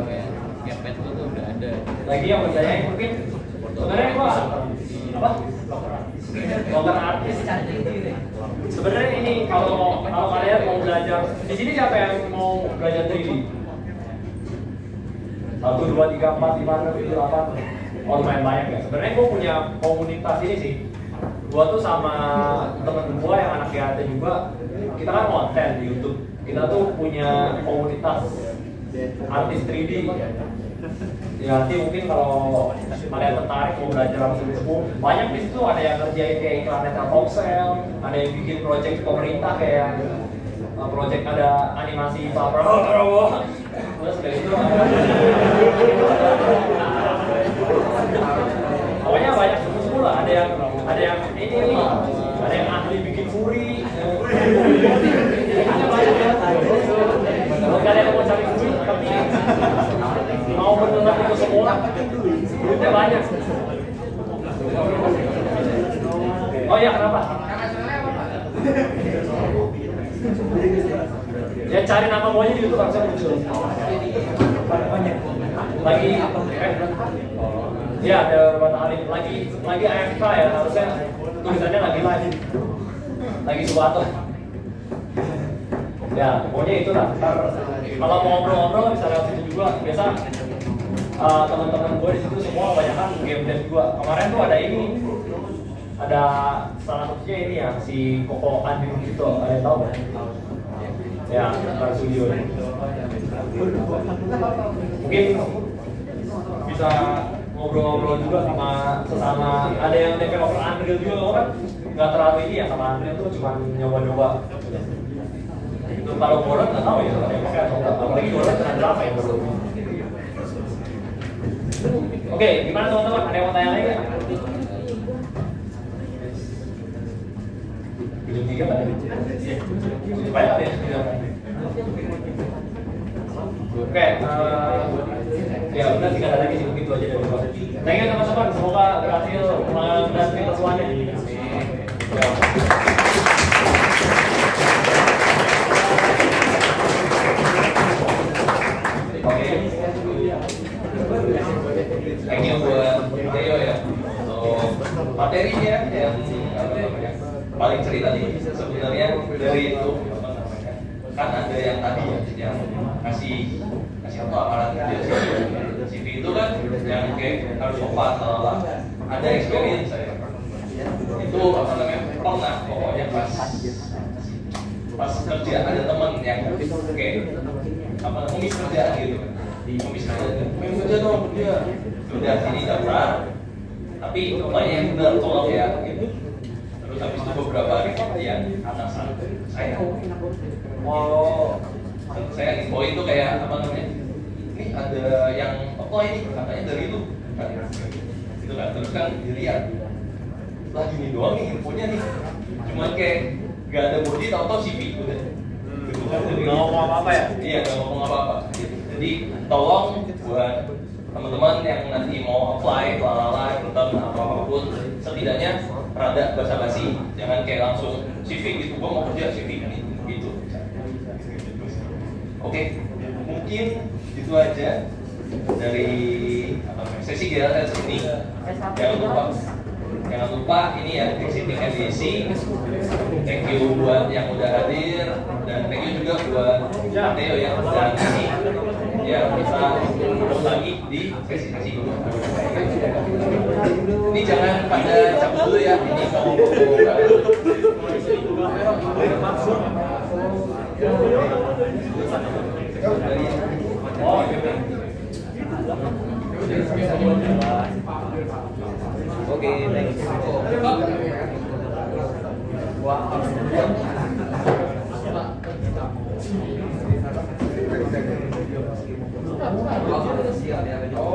lagi yang bertanya mungkin? Sebenarnya gua apa? Dokter artis. Sebenarnya ini kalau kalian mau belajar di sini, siapa yang mau belajar 3D? 1, 2, 3, 4, 5, 6, 7, 8. Oh, lumayan banyak ya. Sebenarnya gue punya komunitas ini sih. Gue tuh sama temen gue yang anak GAT juga. Kita kan konten di YouTube. Kita tuh punya komunitas artis 3D. Ya nanti mungkin kalau kalian tertarik mau belajar sama sepupu, banyak di situ. Ada yang ngerjain kayak iklan Telkomsel, ada yang bikin project pemerintah kayak project ada animasi Pak Prabowo. Terus dari itu pokoknya banyak sepupu lah. Ada ada yang ini, ada yang ahli bikin furi. Kalau kalian mau cari furi, tapi mau benar itu semua, duitnya banyak. Oh iya, kenapa? Ya cari nama maunya di YouTube harusnya muncul. Lagi ya ada beberapa kali lagi AFK ya, harusnya tulisannya lagi Subato. Ya pokoknya itu lah. Kalau mau ngobrol-ngobrol bisa lewat situ juga. Biasa teman-teman gue di situ semua kebanyakan game dev juga. Kemarin tuh ada salah satunya ini ya, si Koko Andin gitu, ada yang tahu nggak? Ya, Bar Studio. Mungkin bisa ngobrol-ngobrol juga sama sesama, ada yang developer Unreal juga, kan nggak terlalu ini ya sama Unreal tuh cuma nyoba-nyoba. Itu kalau Godot nggak tahu ya, apalagi Godot ada berapa ya baru. Oke, gimana teman-teman? Ada yang mau tanya lagi nggak? Jam 3 kan? Supaya ada yang oke, ya udah tinggal ada lagi sih, begitu aja dari gua. Thank you teman-teman, semoga berhasil menghadapi persoalannya. Oke, thank you buat Theo ya untuk materinya yang paling cerita nih sebenarnya dari itu kan ada yang tadi ya, yang kasih apa amalan CV itu kan yang kayak harus sopan lah, ada experience saya itu apa namanya pernah pokoknya pas kerja ada teman yang kayak apa ngemis kerjaan gitu ngemis kerja dong kerja udah sini daftar tapi banyak yang benar tolong ya gitu. Terus habis itu beberapa yang atasan saya saya info itu kayak apa namanya ini ada yang apply ini katanya dari itu kan itu kan terus kan dilihat lah gini doang nih infonya nih cuma kayak nggak ada body tahu-tahu CV udah nggak ngomong apa-apa ya iya nggak ngomong apa-apa jadi tolong buat teman-teman yang nanti mau apply lalala ikutan apapun setidaknya rada basa-basi jangan kayak langsung CV gitu gua mau kerja CV gitu. Oke, mungkin itu aja dari sesi GLS ini. Jangan lupa ini ya exiting MBC. Thank you buat yang udah hadir dan thank you juga buat Theo ya dan ini ya kita ketemu lagi di sesi-sesi ini jangan pada cabut dulu ya ini mau oh gitu. Oke, thank you.